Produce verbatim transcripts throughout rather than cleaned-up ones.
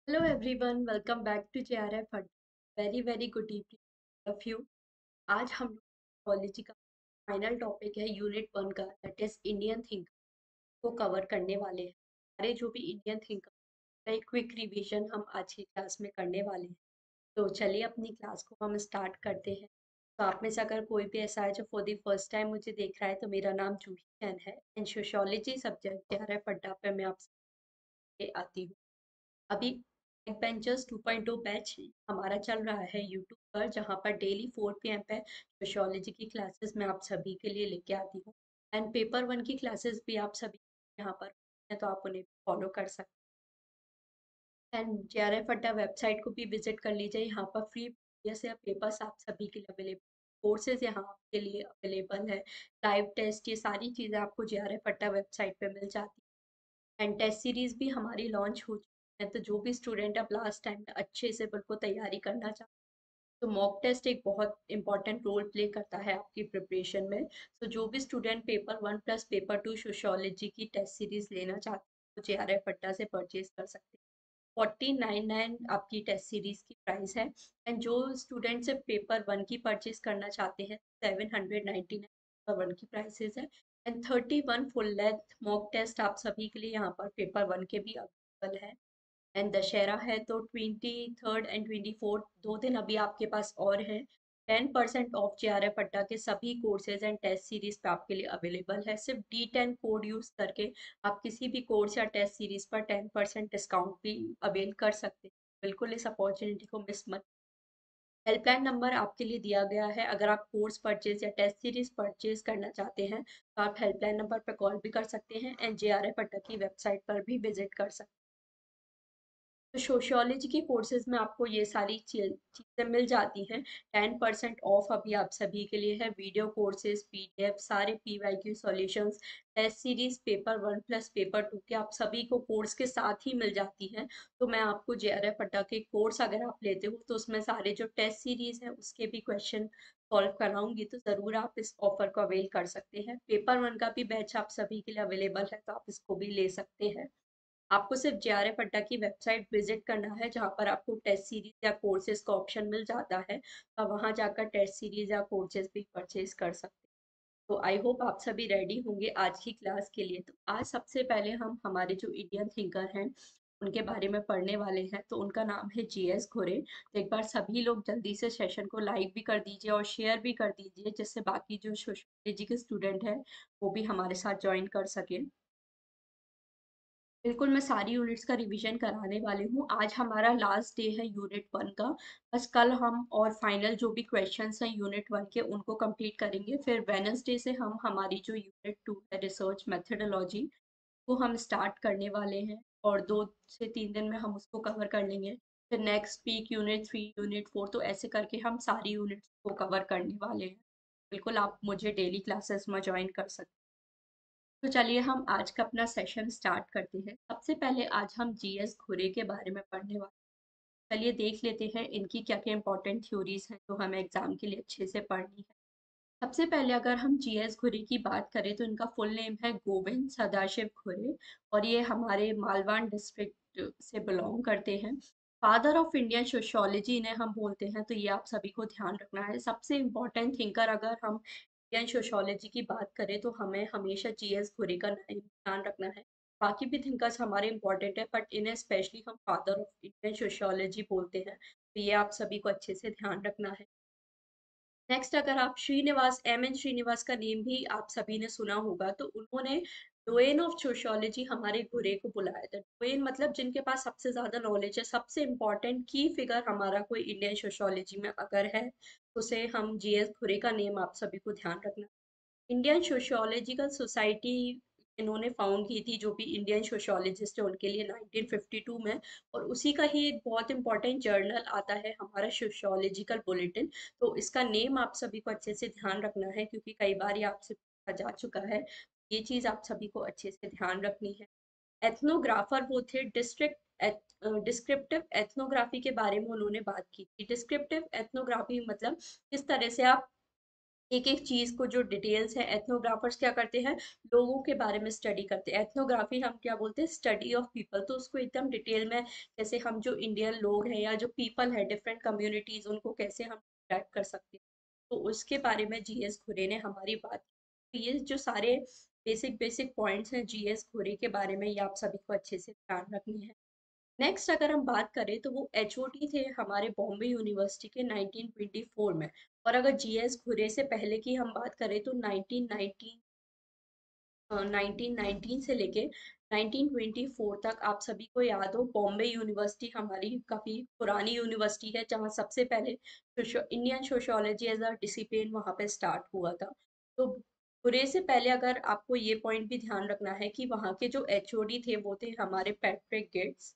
Hello everyone, welcome back to J R F Hut. Very very good evening of you. आज हम college का final topic है unit one का, that is Indian thinker को cover करने वाले हैं। हमारे जो भी इंडियन थिंकर का एक क्विक रिवीजन हम आज की क्लास में करने वाले हैं। तो चलिए अपनी क्लास को हम स्टार्ट करते हैं। तो आप में से अगर कोई भी ऐसा है जो फॉर द फर्स्ट टाइम मुझे देख रहा है, तो मेरा नाम जूही जैन है and sociology subject J R F Adda पे मैं आपसे आती हूँ। अभी back benchers two point O batch हमारा चल रहा है यूट्यूब पर, जहाँ पर डेली फोर पी एम पे सोशियोलॉजी की क्लासेस मैं आप सभी के लिए लेके आती हूँ। एंड पेपर वन की क्लासेस भी आप सभी यहाँ पर हैं, तो आप उन्हें फॉलो कर सकते हैं। And J R F Adda website को भी विजिट कर लीजिए, यहाँ पर फ्री जैसे पेपर्स आप सभी के लिए अवेलेबल, कोर्सेज यहाँ आपके लिए अवेलेबल है, लाइव टेस्ट, ये सारी चीज़ें आपको J R F Adda website पे मिल जाती है। एंड टेस्ट सीरीज भी हमारी लॉन्च हो चुकी है, तो जो भी स्टूडेंट अब लास्ट टाइम में अच्छे से बिल्कुल तैयारी करना चाहते हैं, तो मॉक टेस्ट एक बहुत इंपॉर्टेंट रोल प्ले करता है आपकी प्रिपरेशन में। तो जो भी student paper one plus paper two sociology की टेस्ट सीरीज लेना चाहते हैं, तो जे आर एफ अड्डा से परचेज कर सकते हैं। फोर्टी नाइन नाइन आपकी टेस्ट सीरीज की प्राइस है। एंड जो स्टूडेंट सिर्फ पेपर वन की परचेज करना चाहते हैं, seven hundred ninety nine paper one की प्राइसेस है। And thirty one full length mock test आप सभी के लिए यहाँ पर पेपर वन के भी अवेलेबल है। एंड दशहरा है तो twenty third and twenty fourth दो दिन अभी आपके पास और है। Ten percent off J R F Adda के सभी कोर्सेज एंड टेस्ट सीरीज पे आपके लिए अवेलेबल है। सिर्फ डी टेन कोड यूज करके आप किसी भी कोर्स या टेस्ट सीरीज पर टेन परसेंट डिस्काउंट भी अवेल कर सकते हैं। बिल्कुल इस अपॉर्चुनिटी को मिस मत। हेल्पलाइन नंबर आपके लिए दिया गया है, अगर आप कोर्स परचेज या टेस्ट सीरीज परचेज करना चाहते हैं तो आप हेल्पलाइन नंबर पर कॉल भी कर सकते हैं एंड जे आर एफ अड्डा की वेबसाइट पर भी विजिट कर सकते हैं। तो सोशियोलॉजी के कोर्सेज में आपको ये सारी चीज़ें मिल जाती हैं। टेन परसेंट ऑफ अभी आप सभी के लिए है। Video courses, P D F, सारे P Y Q solutions, test series paper one plus paper two के आप सभी को कोर्स के साथ ही मिल जाती हैं। तो मैं आपको जे आर एफ अड्डा के कोर्स अगर आप लेते हो तो उसमें सारे जो टेस्ट सीरीज हैं उसके भी क्वेश्चन सॉल्व कराऊंगी, तो ज़रूर आप इस ऑफर को अवेल कर सकते हैं। पेपर वन का भी बैच आप सभी के लिए अवेलेबल है, तो आप इसको भी ले सकते हैं। आपको सिर्फ जे आर एफ अड्डा की वेबसाइट विजिट करना है, जहाँ पर आपको टेस्ट सीरीज या कोर्सेज का ऑप्शन मिल जाता है, तो वहाँ जाकर टेस्ट सीरीज या कोर्सेज भी परचेज कर सकते हैं। तो आई होप आप सभी रेडी होंगे आज की क्लास के लिए। तो आज सबसे पहले हम हमारे जो इंडियन थिंकर हैं उनके बारे में पढ़ने वाले हैं। तो उनका नाम है जी एस घुरे। तो एक बार सभी लोग जल्दी से सेशन को लाइक भी कर दीजिए और शेयर भी कर दीजिए, जिससे बाकी जो सोशियोलॉजी के स्टूडेंट हैं वो भी हमारे साथ ज्वाइन कर सकें। बिल्कुल, मैं सारी यूनिट्स का रिवीजन कराने वाली हूँ। आज हमारा लास्ट डे है यूनिट वन का। बस कल हम और फाइनल जो भी क्वेश्चंस हैं यूनिट वन के उनको कंप्लीट करेंगे। फिर वेडनेसडे से हम हमारी जो यूनिट टू है रिसर्च मेथडोलॉजी, वो हम स्टार्ट करने वाले हैं और दो से तीन दिन में हम उसको कवर कर लेंगे। फिर next week unit three, unit four, तो ऐसे करके हम सारी यूनिट्स को कवर करने वाले हैं। बिल्कुल आप मुझे डेली क्लासेस में ज्वाइन कर सकते हैं। तो चलिए हम आज का अपना सेशन स्टार्ट करते हैं। सबसे पहले आज हम जी एस घुरे के बारे में पढ़ने वाले हैं। चलिए देख लेते हैं इनकी क्या क्या इंपॉर्टेंट थ्योरीज हैं जो हमें एग्जाम के लिए अच्छे से पढ़नी है। सबसे पहले अगर हम जी एस घुरे की बात करें तो इनका फुल नेम है गोविंद सदाशिव घुरे, और ये हमारे मालवान डिस्ट्रिक्ट से बिलोंग करते हैं। फादर ऑफ इंडियन सोशियोलॉजी इन्हें हम बोलते हैं, तो ये आप सभी को ध्यान रखना है। सबसे इम्पोर्टेंट थिंकर अगर हम इंडियन सोशियोलॉजी की बात करें तो हमें हमेशा जी एस घुरे का नाम ध्यान रखना है। बाकी भी थिंकर्स हमारे इंपॉर्टेंट है, बट इन्हें स्पेशली हम फादर ऑफ इंडियन सोशियोलॉजी बोलते हैं, तो ये आप सभी को अच्छे से ध्यान रखना है। नेक्स्ट अगर आप श्रीनिवास, एम एन श्रीनिवास का नेम भी आप सभी ने सुना होगा, तो उन्होंने डोएन ऑफ सोशियोलॉजी हमारे घुरे को बुलाया था। डोएन मतलब जिनके पास सबसे ज्यादा नॉलेज है, सबसे इम्पोर्टेंट की फिगर हमारा कोई इंडियन सोशियोलॉजी में अगर है, उसे हम जी एस घुरे का नेम आप सभी को ध्यान रखना। इंडियन सोशियोलॉजिकल सोसाइटी इन्होंने फाउंड की थी, जो भी इंडियन सोशियोलॉजिस्ट है उनके लिए नाइनटीन फिफ्टी टू में। और उसी का ही एक बहुत इंपॉर्टेंट जर्नल आता है हमारा सोशियोलॉजिकल बुलेटिन। तो इसका नेम आप सभी को अच्छे से ध्यान रखना है, क्योंकि कई बार ये आपसे पूछा जा चुका है। ये चीज़ आप सभी को अच्छे से ध्यान रखनी है। एथनोग्राफर वो थे, डिस्ट्रिक्ट डिस्क्रिप्टिव एथनोग्राफी के बारे में उन्होंने बात की थी। डिस्क्रिप्टिव एथनोग्राफी मतलब किस तरह से आप एक एक चीज को जो डिटेल्स है, एथनोग्राफर्स क्या करते हैं, लोगों के बारे में स्टडी करते हैं। एथनोग्राफी हम क्या बोलते हैं, स्टडी ऑफ पीपल। तो उसको एकदम डिटेल में, जैसे हम जो इंडियन लोग हैं या जो पीपल है डिफरेंट कम्युनिटीज, उनको कैसे हम ट्रैक कर सकते हैं, तो उसके बारे में जीएस घुरे ने हमारी बात की। तो ये जो सारे बेसिक बेसिक पॉइंट्स हैं जीएस घुरे के बारे में, ये आप सभी को अच्छे से ध्यान रखनी है। नेक्स्ट अगर हम बात करें तो वो एचओडी थे हमारे बॉम्बे यूनिवर्सिटी के नाइनटीन ट्वेंटी फोर में। और अगर जीएस घुरे से पहले की हम बात करें तो नाइनटीन नाइनटी नाइनटीन नाइनटीन से लेके नाइनटीन ट्वेंटी फोर तक, आप सभी को याद हो, बॉम्बे यूनिवर्सिटी हमारी काफी पुरानी यूनिवर्सिटी है, जहाँ सबसे पहले Indian sociology as a discipline वहाँ पे स्टार्ट हुआ था। तो बुरे से पहले अगर आपको ये पॉइंट भी ध्यान रखना है कि वहाँ के जो एचओडी थे वो थे हमारे पैट्रिक गिट्स,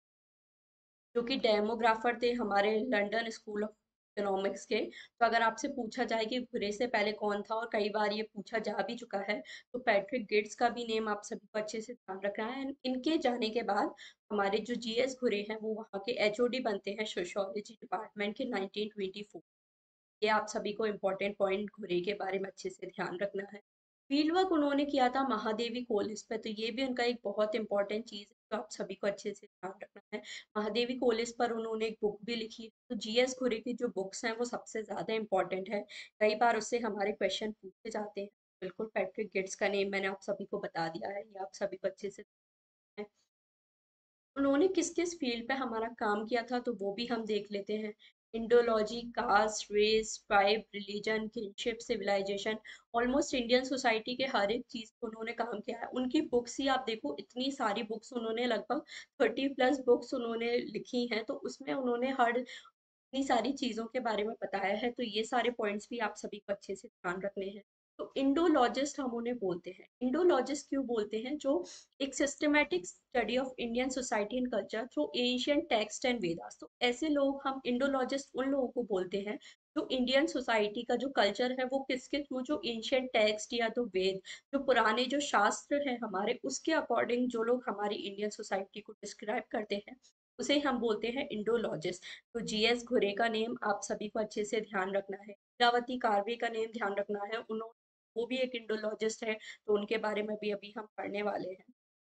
जो कि डेमोग्राफर थे हमारे लंदन स्कूल ऑफ इकोनॉमिक्स के। तो अगर आपसे पूछा जाए कि घुरे से पहले कौन था, और कई बार ये पूछा जा भी चुका है, तो पैट्रिक गिट्स का भी नेम आप सभी को अच्छे से ध्यान रखना है। And इनके जाने के बाद हमारे जो जीएस घुरे हैं वो वहाँ के एचओडी बनते हैं सोशियोलॉजी डिपार्टमेंट के नाइनटीन ट्वेंटी फोर। ये आप सभी को इम्पोर्टेंट पॉइंट घुरे के बारे में अच्छे से ध्यान रखना है। फील्ड वर्क उन्होंने किया था महादेवी कॉलेज पे, तो ये भी उनका एक बहुत इंपॉर्टेंट चीज है, तो आप सभी को अच्छे से ध्यान रखना है। महादेवी कॉलेज पर उन्होंने एक बुक भी लिखी है। तो जीएस घुरे की जो बुक्स हैं वो सबसे ज्यादा इंपॉर्टेंट है, कई बार उससे हमारे क्वेश्चन पूछे जाते हैं। बिल्कुल, पैट्रिक गिट्स का नेम मैंने आप सभी को बता दिया है, ये आप सभी को अच्छे से। उन्होंने किस किस फील्ड पे हमारा काम किया था तो वो भी हम देख लेते हैं। Indology, caste, race, tribe, religion, kinship, civilisation, almost Indian society के हर एक चीज पे उन्होंने काम किया है। उनकी बुक्स ही आप देखो, इतनी सारी बुक्स उन्होंने, लगभग थर्टी प्लस बुक्स उन्होंने लिखी हैं, तो उसमें उन्होंने हर इतनी सारी चीजों के बारे में बताया है। तो ये सारे पॉइंट्स भी आप सभी को अच्छे से ध्यान रखने हैं। तो इंडोलॉजिस्ट हम उन्हें बोलते हैं। इंडोलॉजिस्ट क्यों बोलते हैं? जो एक systematic study of Indian society and culture through Asian text and Vedas. तो ऐसे लोग, हम इंडोलॉजिस्ट उन लोगों को बोलते हैं जो इंडियन सोसाइटी का जो कल्चर है वो किसके थ्रू, जो एशियन टेक्स्ट या तो वेद, जो पुराने जो शास्त्र है हमारे, उसके अकॉर्डिंग जो लोग हमारी इंडियन सोसाइटी को डिस्क्राइब करते हैं, उसे हम बोलते हैं इंडोलॉजिस्ट। तो जीएस घुरे का नेम आप सभी को अच्छे से ध्यान रखना है। हीरावती कार्वे का नेम ध्यान रखना है, उन्होंने, वो भी एक इंडोलॉजिस्ट है, तो उनके बारे में भी अभी हम पढ़ने वाले हैं।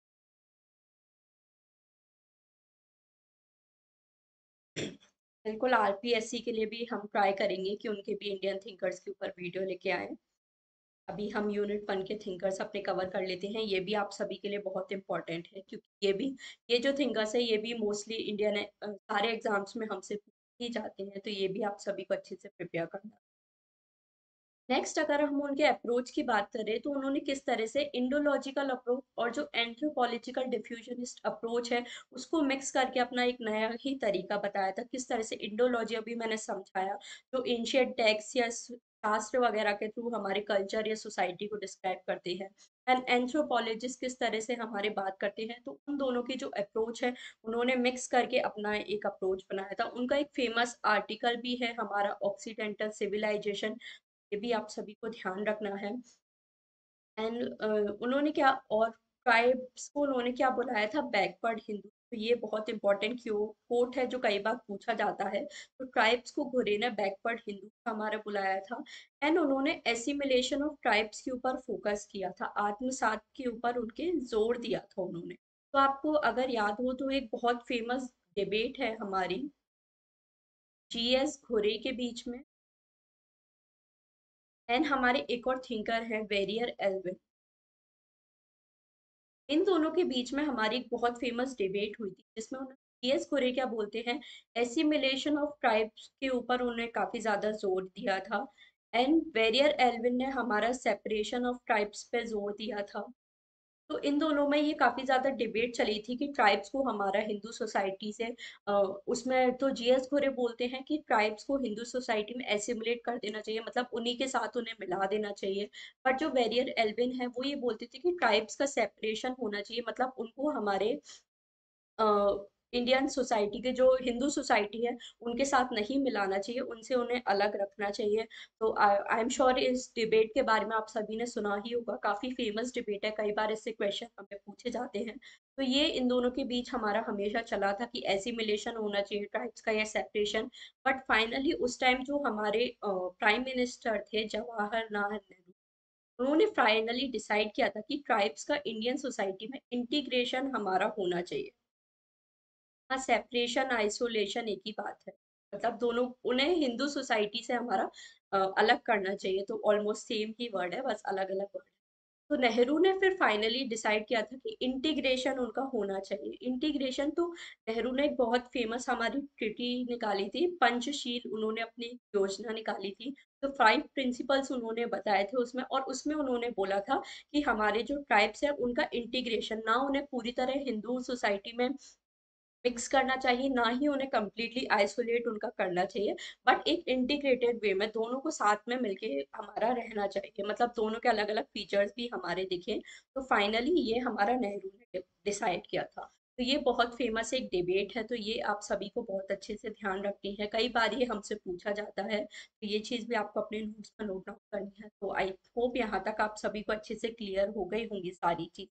बिल्कुल, आरपीएससी के लिए भी हम ट्राई करेंगे कि उनके भी इंडियन थिंकर्स के ऊपर वीडियो लेके आए। अभी हम यूनिट वन के थिंकर्स अपने कवर कर लेते हैं, ये भी आप सभी के लिए बहुत इंपॉर्टेंट है, क्योंकि ये भी, ये जो थिंकर्स है ये भी मोस्टली इंडियन सारे एग्जाम्स में हमसे पूछे ही जाते हैं, तो ये भी आप सभी को अच्छे से प्रिपेयर करना। नेक्स्ट अगर हम उनके अप्रोच की बात करें तो उन्होंने किस तरह से इंडोलॉजिकल अप्रोच और जो एंथ्रोपोलॉजिकल डिफ्यूजनिस्ट अप्रोच है उसको मिक्स करके अपना एक नया ही तरीका बताया था। किस तरह से इंडोलॉजी, अभी मैंने समझाया, जो एंशियंट टेक्स्ट या शास्त्र वगैरह के थ्रू हमारे कल्चर या सोसाइटी को डिस्क्राइब करते हैं, एंड एंथ्रोपोलॉजिस्ट किस तरह से हमारे बात करते हैं। तो उन दोनों की जो अप्रोच है उन्होंने मिक्स करके अपना एक अप्रोच बनाया था। उनका एक फेमस आर्टिकल भी है हमारा ऑक्सीडेंटल सिविलाइजेशन, ये भी आप सभी को ध्यान रखना है। एंड उन्होंने क्या, और ट्राइब्स को उन्होंने क्या बुलाया था, बैकवर्ड हिंदू। तो ये बहुत इंपॉर्टेंट क्यों कोट है जो कई बार पूछा जाता है। तो ट्राइब्स को घुरे ने बैकवर्ड हिंदू हमारा बुलाया था। एंड उन्होंने एसिमिलेशन ऑफ ट्राइब्स के ऊपर फोकस किया था, आत्मसात के ऊपर उनके जोर दिया था उन्होंने। तो आपको अगर याद हो तो एक बहुत फेमस डिबेट है हमारी जीएस घुरे के बीच में, एंड हमारे एक और थिंकर है वेरियर एल्विन। इन दोनों के बीच में हमारी एक बहुत फेमस डिबेट हुई थी, जिसमें उन्होंने जीएस कुरे क्या बोलते हैं, एसिमिलेशन ऑफ ट्राइब्स के ऊपर उन्हें काफी ज्यादा जोर दिया था। एंड वेरियर एल्विन ने हमारा सेपरेशन ऑफ ट्राइब्स पे जोर दिया था। तो इन दोनों में ये काफी ज्यादा डिबेट चली थी कि ट्राइब्स को हमारा हिंदू सोसाइटी से, अ, उसमें तो जीएस घोरे बोलते हैं कि ट्राइब्स को हिंदू सोसाइटी में एसिमुलेट कर देना चाहिए, मतलब उन्हीं के साथ उन्हें मिला देना चाहिए। बट जो वेरियर एल्विन है वो ये बोलते थे कि ट्राइब्स का सेपरेशन होना चाहिए, मतलब उनको हमारे इंडियन सोसाइटी के जो हिंदू सोसाइटी है उनके साथ नहीं मिलाना चाहिए, उनसे उन्हें अलग रखना चाहिए। तो आई एम श्योर इस डिबेट के बारे में आप सभी ने सुना ही होगा, काफी फेमस डिबेट है, कई बार इससे क्वेश्चन हमें पूछे जाते हैं। तो ये इन दोनों के बीच हमारा हमेशा चला था कि एसिमिलेशन होना चाहिए ट्राइब्स का या सेपरेशन। बट फाइनली उस टाइम जो हमारे प्राइम मिनिस्टर थे जवाहरलाल नेहरू, उन्होंने फाइनली डिसाइड किया था कि ट्राइब्स का इंडियन सोसाइटी में इंटीग्रेशन हमारा होना चाहिए। हाँ, सेपरेशन आइसोलेशन एक ही बात है। मतलब दोनों, उन्हें हिंदू सोसाइटी से हमारा अ, अलग करना चाहिए। तो ऑलमोस्ट सेम ही वर्ड है, बस अलग अलग वर्ड। तो नेहरू ने फिर फाइनली डिसाइड किया था कि इंटीग्रेशन उनका होना चाहिए। इंटीग्रेशन तो नेहरू ने एक बहुत फेमस हमारी ट्रिटी निकाली थी, पंचशील, उन्होंने अपनी एक योजना निकाली थी। तो फाइव प्रिंसिपल्स उन्होंने बताए थे उसमें, और उसमें उन्होंने बोला था कि हमारे जो ट्राइब्स है उनका इंटीग्रेशन, ना उन्हें पूरी तरह हिंदू सोसाइटी में मिक्स करना चाहिए, ना ही उन्हें कम्प्लीटली आइसोलेट उनका करना चाहिए, बट एक इंटीग्रेटेड वे में दोनों को साथ में मिलके हमारा रहना चाहिए। मतलब दोनों के अलग अलग फीचर्स भी हमारे दिखे। तो फाइनली ये हमारा नेहरू ने डिसाइड किया था। तो ये बहुत फेमस एक डिबेट है, तो ये आप सभी को बहुत अच्छे से ध्यान रखनी है, कई बार ये हमसे पूछा जाता है। तो ये चीज़ भी आपको अपने नोट्स पर नोट डाउन करनी है। तो आई होप यहाँ तक आप सभी को अच्छे से क्लियर हो गई होंगी सारी चीज़।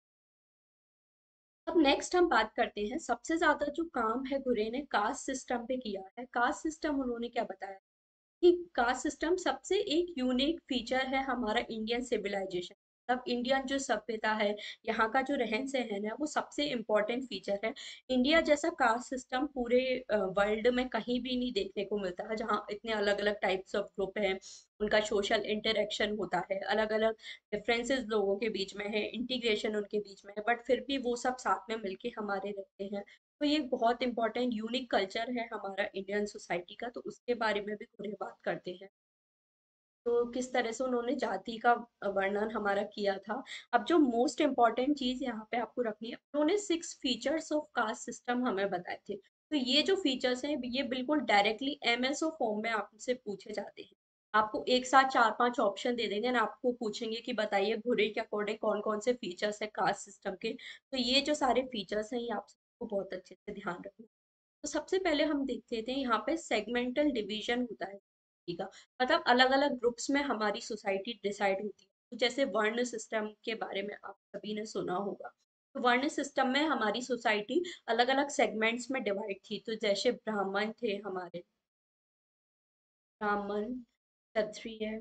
अब नेक्स्ट हम बात करते हैं, सबसे ज्यादा जो काम है घुरे ने कास्ट सिस्टम पे किया है। कास्ट सिस्टम उन्होंने क्या बताया कि कास्ट सिस्टम सबसे एक यूनिक फीचर है हमारा इंडियन सिविलाइजेशन। मतलब इंडियन जो सभ्यता है, यहाँ का जो रहन सहन है, वो सबसे इम्पोर्टेंट फीचर है। इंडिया जैसा कास्ट सिस्टम पूरे वर्ल्ड में कहीं भी नहीं देखने को मिलता है, जहाँ इतने अलग अलग टाइप्स ऑफ ग्रुप हैं, उनका सोशल इंटरेक्शन होता है, अलग अलग डिफरेंसेस लोगों के बीच में है, इंटीग्रेशन उनके बीच में है, बट फिर भी वो सब साथ में मिलके हमारे रहते हैं। तो ये बहुत इंपॉर्टेंट यूनिक कल्चर है हमारा इंडियन सोसाइटी का, तो उसके बारे में भी थोड़ी बात करते हैं। तो किस तरह से उन्होंने जाति का वर्णन हमारा किया था। अब जो मोस्ट इम्पॉर्टेंट चीज यहाँ पे आपको रखनी है, उन्होंने six features of caste system हमें बताए थे। तो ये जो फीचर्स हैं ये बिल्कुल डायरेक्टली एमएसओ फॉर्म में आपसे पूछे जाते हैं। आपको एक साथ चार पांच ऑप्शन दे देंगे ना, आपको पूछेंगे कि बताइए घुरे के अकॉर्डिंग कौन कौन से फीचर्स है कास्ट सिस्टम के। तो ये जो सारे फीचर्स हैं ये आप सबको बहुत अच्छे से ध्यान रखना। तो सबसे पहले हम देख लेते हैं, यहाँ पे सेगमेंटल डिवीजन होता है society का। मतलब अलग अलग ग्रुप्स में हमारी सोसाइटी डिसाइड होती है। तो जैसे वर्ण सिस्टम के बारे में आप सभी ने सुना होगा। तो वर्ण सिस्टम में हमारी सोसाइटी अलग अलग सेगमेंट्स में डिवाइड थी। तो जैसे ब्राह्मण थे हमारे, ब्राह्मण, क्षत्रिय,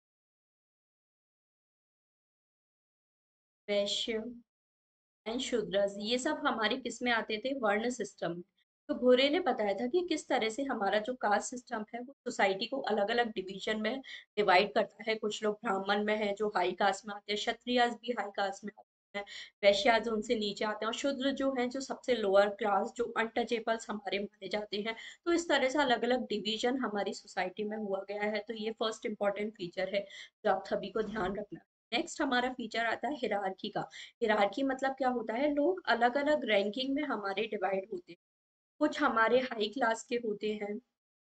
वैश्य एंड शूद्रस, ये सब हमारे किस में आते थे, वर्ण सिस्टम में। तो घोरे ने बताया था कि किस तरह से हमारा जो कास्ट सिस्टम है वो सोसाइटी को अलग अलग डिवीजन में डिवाइड करता है। कुछ लोग ब्राह्मण में है जो हाई कास्ट में आते हैं, क्षत्रिय भी हाई कास्ट में आते हैं, वैश्य जो उनसे नीचे आते हैं, और शूद्र जो है जो सबसे लोअर क्लास, जो अनटचेबल्स हमारे माने जाते हैं। तो इस तरह से अलग अलग डिवीजन हमारी सोसाइटी में हुआ गया है। तो ये फर्स्ट इंपॉर्टेंट फीचर है जो आप सभी को ध्यान रखना है। नेक्स्ट हमारा फीचर आता है हिरार्की का। हिरार्की मतलब क्या होता है, लोग अलग अलग रैंकिंग में हमारे डिवाइड होते हैं। कुछ हमारे हाई क्लास के होते हैं,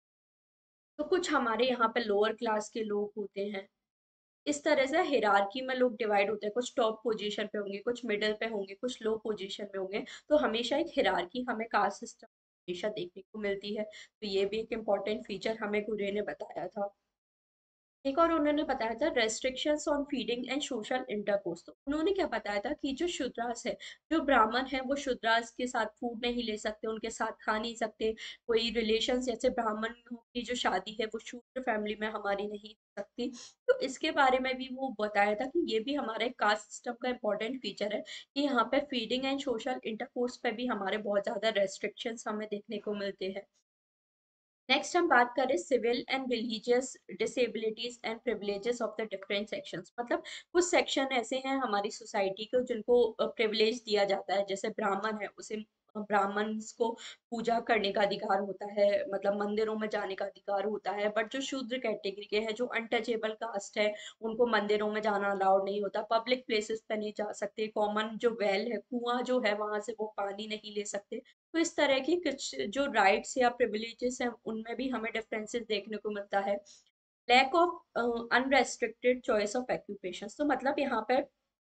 तो कुछ हमारे यहाँ पे लोअर क्लास के लोग होते हैं। इस तरह से हिरार्की में लोग डिवाइड होते हैं, कुछ टॉप पोजीशन पे होंगे, कुछ मिडिल पे होंगे, कुछ लो पोजीशन में होंगे। तो हमेशा एक हिरार्की हमें कास्ट सिस्टम हमेशा देखने को मिलती है। तो ये भी एक इम्पॉर्टेंट फीचर हमें गुरे ने बताया था। एक और उन्होंने बताया था restrictions on feeding and social intercourse. तो उन्होंने क्या बताया था कि जो शूद्रास है, जो ब्राह्मण है, वो शूद्रास के साथ फूड नहीं ले सकते, उनके साथ खा नहीं सकते। कोई रिलेशन, जैसे ब्राह्मण की जो शादी है वो शूद्र फैमिली में हमारी नहीं हो सकती। तो इसके बारे में भी वो बताया था कि ये भी हमारे कास्ट सिस्टम का इम्पोर्टेंट फीचर है कि यहाँ पे फीडिंग एंड सोशल इंटरकोर्स पे भी हमारे बहुत ज्यादा रेस्ट्रिक्शंस हमें देखने को मिलते हैं। नेक्स्ट हम बात करें civil and religious disabilities and privileges of the different sections. मतलब कुछ सेक्शन ऐसे हैं हमारी सोसाइटी को जिनको प्रिविलेज दिया जाता है। जैसे ब्राह्मण है, उसे ब्राह्मण को पूजा करने का अधिकार होता है, मतलब मंदिरों में जाने का अधिकार होता है। बट जो शूद्र कैटेगरी के हैं, जो अनटचेबल कास्ट है, उनको मंदिरों में जाना अलाउड नहीं होता, पब्लिक प्लेसेस पे नहीं जा सकते, कॉमन जो वेल है, कुआं जो है, वहां से वो पानी नहीं ले सकते। तो इस तरह की कुछ जो राइट्स या प्रिविलेजेस हैं उनमें भी हमें डिफरेंसेस देखने को मिलता है। Lack of unrestricted choice of occupation, तो मतलब यहाँ पे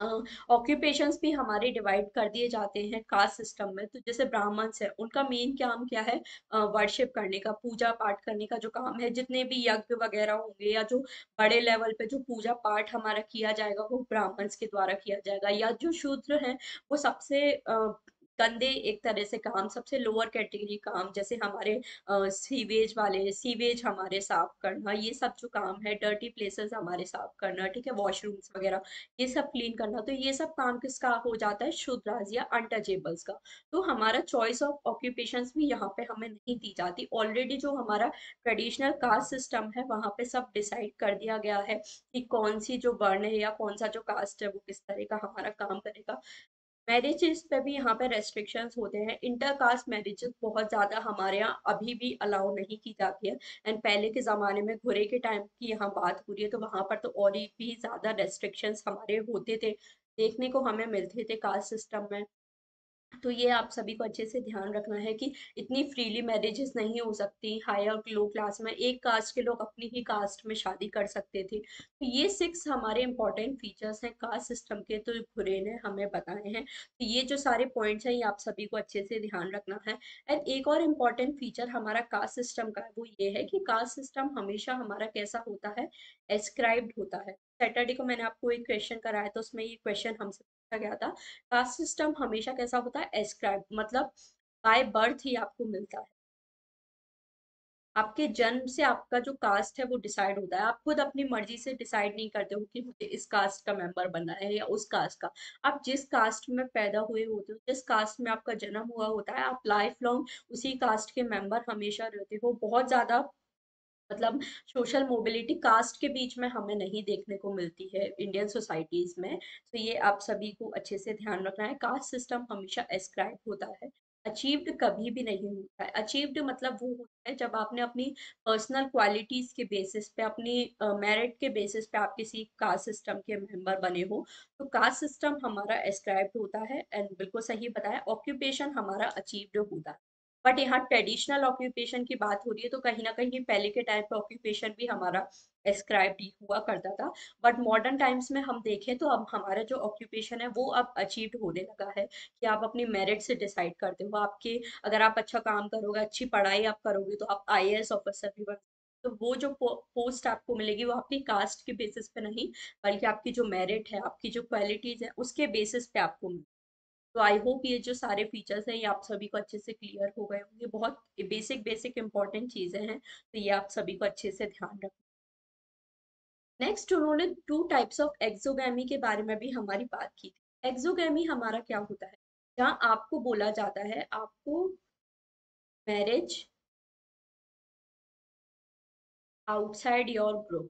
ऑक्यूपेशंस भी हमारे डिवाइड कर दिए जाते हैं कास्ट सिस्टम में। तो जैसे ब्राह्मण्स है, उनका मेन काम क्या है? वर्शिप करने का, पूजा पाठ करने का जो काम है। जितने भी यज्ञ वगैरह होंगे या जो बड़े लेवल पे जो पूजा पाठ हमारा किया जाएगा वो ब्राह्मण्स के द्वारा किया जाएगा। या जो शूद्र हैं वो सबसे अ, गंदे एक तरह से काम, सबसे लोअर कैटेगरी काम, जैसे हमारे सीवेज वाले, सीवेज हमारे साफ करना, ये सब जो काम है, डर्टी प्लेसेस हमारे साफ करना, ठीक है, वॉशरूम्स वगैरह ये सब क्लीन करना, तो ये सब काम किसका हो जाता है? शूद्राज या अनटचेबल्स का। तो हमारा चॉइस ऑफ ऑक्यूपेशंस भी यहाँ पे हमें नहीं दी जाती। ऑलरेडी जो हमारा ट्रेडिशनल कास्ट सिस्टम है वहां पे सब डिसाइड कर दिया गया है कि कौन सी जो वर्ण है या कौन सा जो कास्ट है वो किस तरह का हमारा काम करेगा। मैरिजेस पे भी यहाँ पे रेस्ट्रिक्शंस होते हैं। इंटरकास्ट मैरिजेस बहुत ज्यादा हमारे यहाँ अभी भी अलाउ नहीं की जाती है। एंड पहले के जमाने में घुरे के टाइम की यहाँ बात हो रही है तो वहां पर तो और भी ज्यादा रेस्ट्रिक्शंस हमारे होते थे, देखने को हमें मिलते थे कास्ट सिस्टम में। तो ये आप सभी को अच्छे से ध्यान रखना है कि इतनी फ्रीली मैरिजेस नहीं हो सकती। हाई और लो क्लास में एक कास्ट के लोग अपनी ही कास्ट में शादी कर सकते थे। तो ये सिक्स हमारे इंपॉर्टेंट फीचर्स हैं कास्ट सिस्टम के, तो घुरे ने हमें बताए हैं। तो ये जो सारे पॉइंट्स हैं ये आप सभी को अच्छे से ध्यान रखना है। एंड एक और इम्पॉर्टेंट फीचर हमारा कास्ट सिस्टम का है, वो ये है कि कास्ट सिस्टम हमेशा हमारा कैसा होता है? एस्क्राइब्ड होता है। सैटरडे को मैंने आपको एक क्वेश्चन कराया था, उसमें ये क्वेश्चन हमसे पूछा गया था। कास्ट सिस्टम हमेशा कैसा होता है? एस्क्राइब, मतलब बाय बर्थ ही आपको मिलता है। आपके जन्म से आपका जो कास्ट है वो डिसाइड होता है। आप खुद अपनी मर्जी से डिसाइड नहीं करते हो कि मुझे इस कास्ट का मेंबर बनना है या उस कास्ट का। आप जिस कास्ट में पैदा हुए होते हो, जिस कास्ट में आपका जन्म हुआ होता है, आप लाइफ लॉन्ग उसी कास्ट के मेंबर हमेशा रहते हो। बहुत ज्यादा मतलब सोशल मोबिलिटी कास्ट के बीच में हमें नहीं देखने को मिलती है इंडियन सोसाइटीज में। तो ये आप सभी को अच्छे से ध्यान रखना है। कास्ट सिस्टम हमेशा एस्क्राइब होता है, अचीव्ड कभी भी नहीं होता है। अचीव्ड मतलब वो होता है जब आपने अपनी पर्सनल क्वालिटीज के बेसिस पे, अपनी मेरिट के बेसिस पे आप किसी कास्ट सिस्टम के मेंबर बने हो। तो कास्ट सिस्टम हमारा एस्क्राइब्ड होता है। एंड बिल्कुल सही बताया, ऑक्यूपेशन हमारा अचीव्ड होता है। बट यहाँ ट्रेडिशनल ऑक्यूपेशन की बात हो रही है तो कहीं ना कहीं पहले के टाइम पे ऑक्यूपेशन भी हमारा एस्क्राइब हुआ करता था। बट मॉडर्न टाइम्स में हम देखें तो अब हमारा जो ऑक्यूपेशन है वो अब अचीव्ड होने लगा है कि आप अपनी मेरिट से डिसाइड करते हो। आपके अगर आप अच्छा काम करोगे, अच्छी पढ़ाई आप करोगे तो आप आई ए एस ऑफिसर भी बन। तो वो जो पो, पोस्ट आपको मिलेगी वो आपकी कास्ट के बेसिस पे नहीं, बल्कि आपकी जो मेरिट है, आपकी जो क्वालिटीज है उसके बेसिस पे आपको मिलेगी। तो आई होप ये जो सारे फीचर्स हैं ये आप सभी को अच्छे से क्लियर हो गए होंगे। बहुत बेसिक बेसिक इंपॉर्टेंट चीजें हैं, तो ये आप सभी को अच्छे से ध्यान रखना। नेक्स्ट उन्होंने टू टाइप्स ऑफ एक्सोगैमी के बारे में भी हमारी बात की थी। एक्सोगैमी हमारा क्या होता है? जहाँ आपको बोला जाता है आपको मैरिज आउटसाइड योर ग्रुप।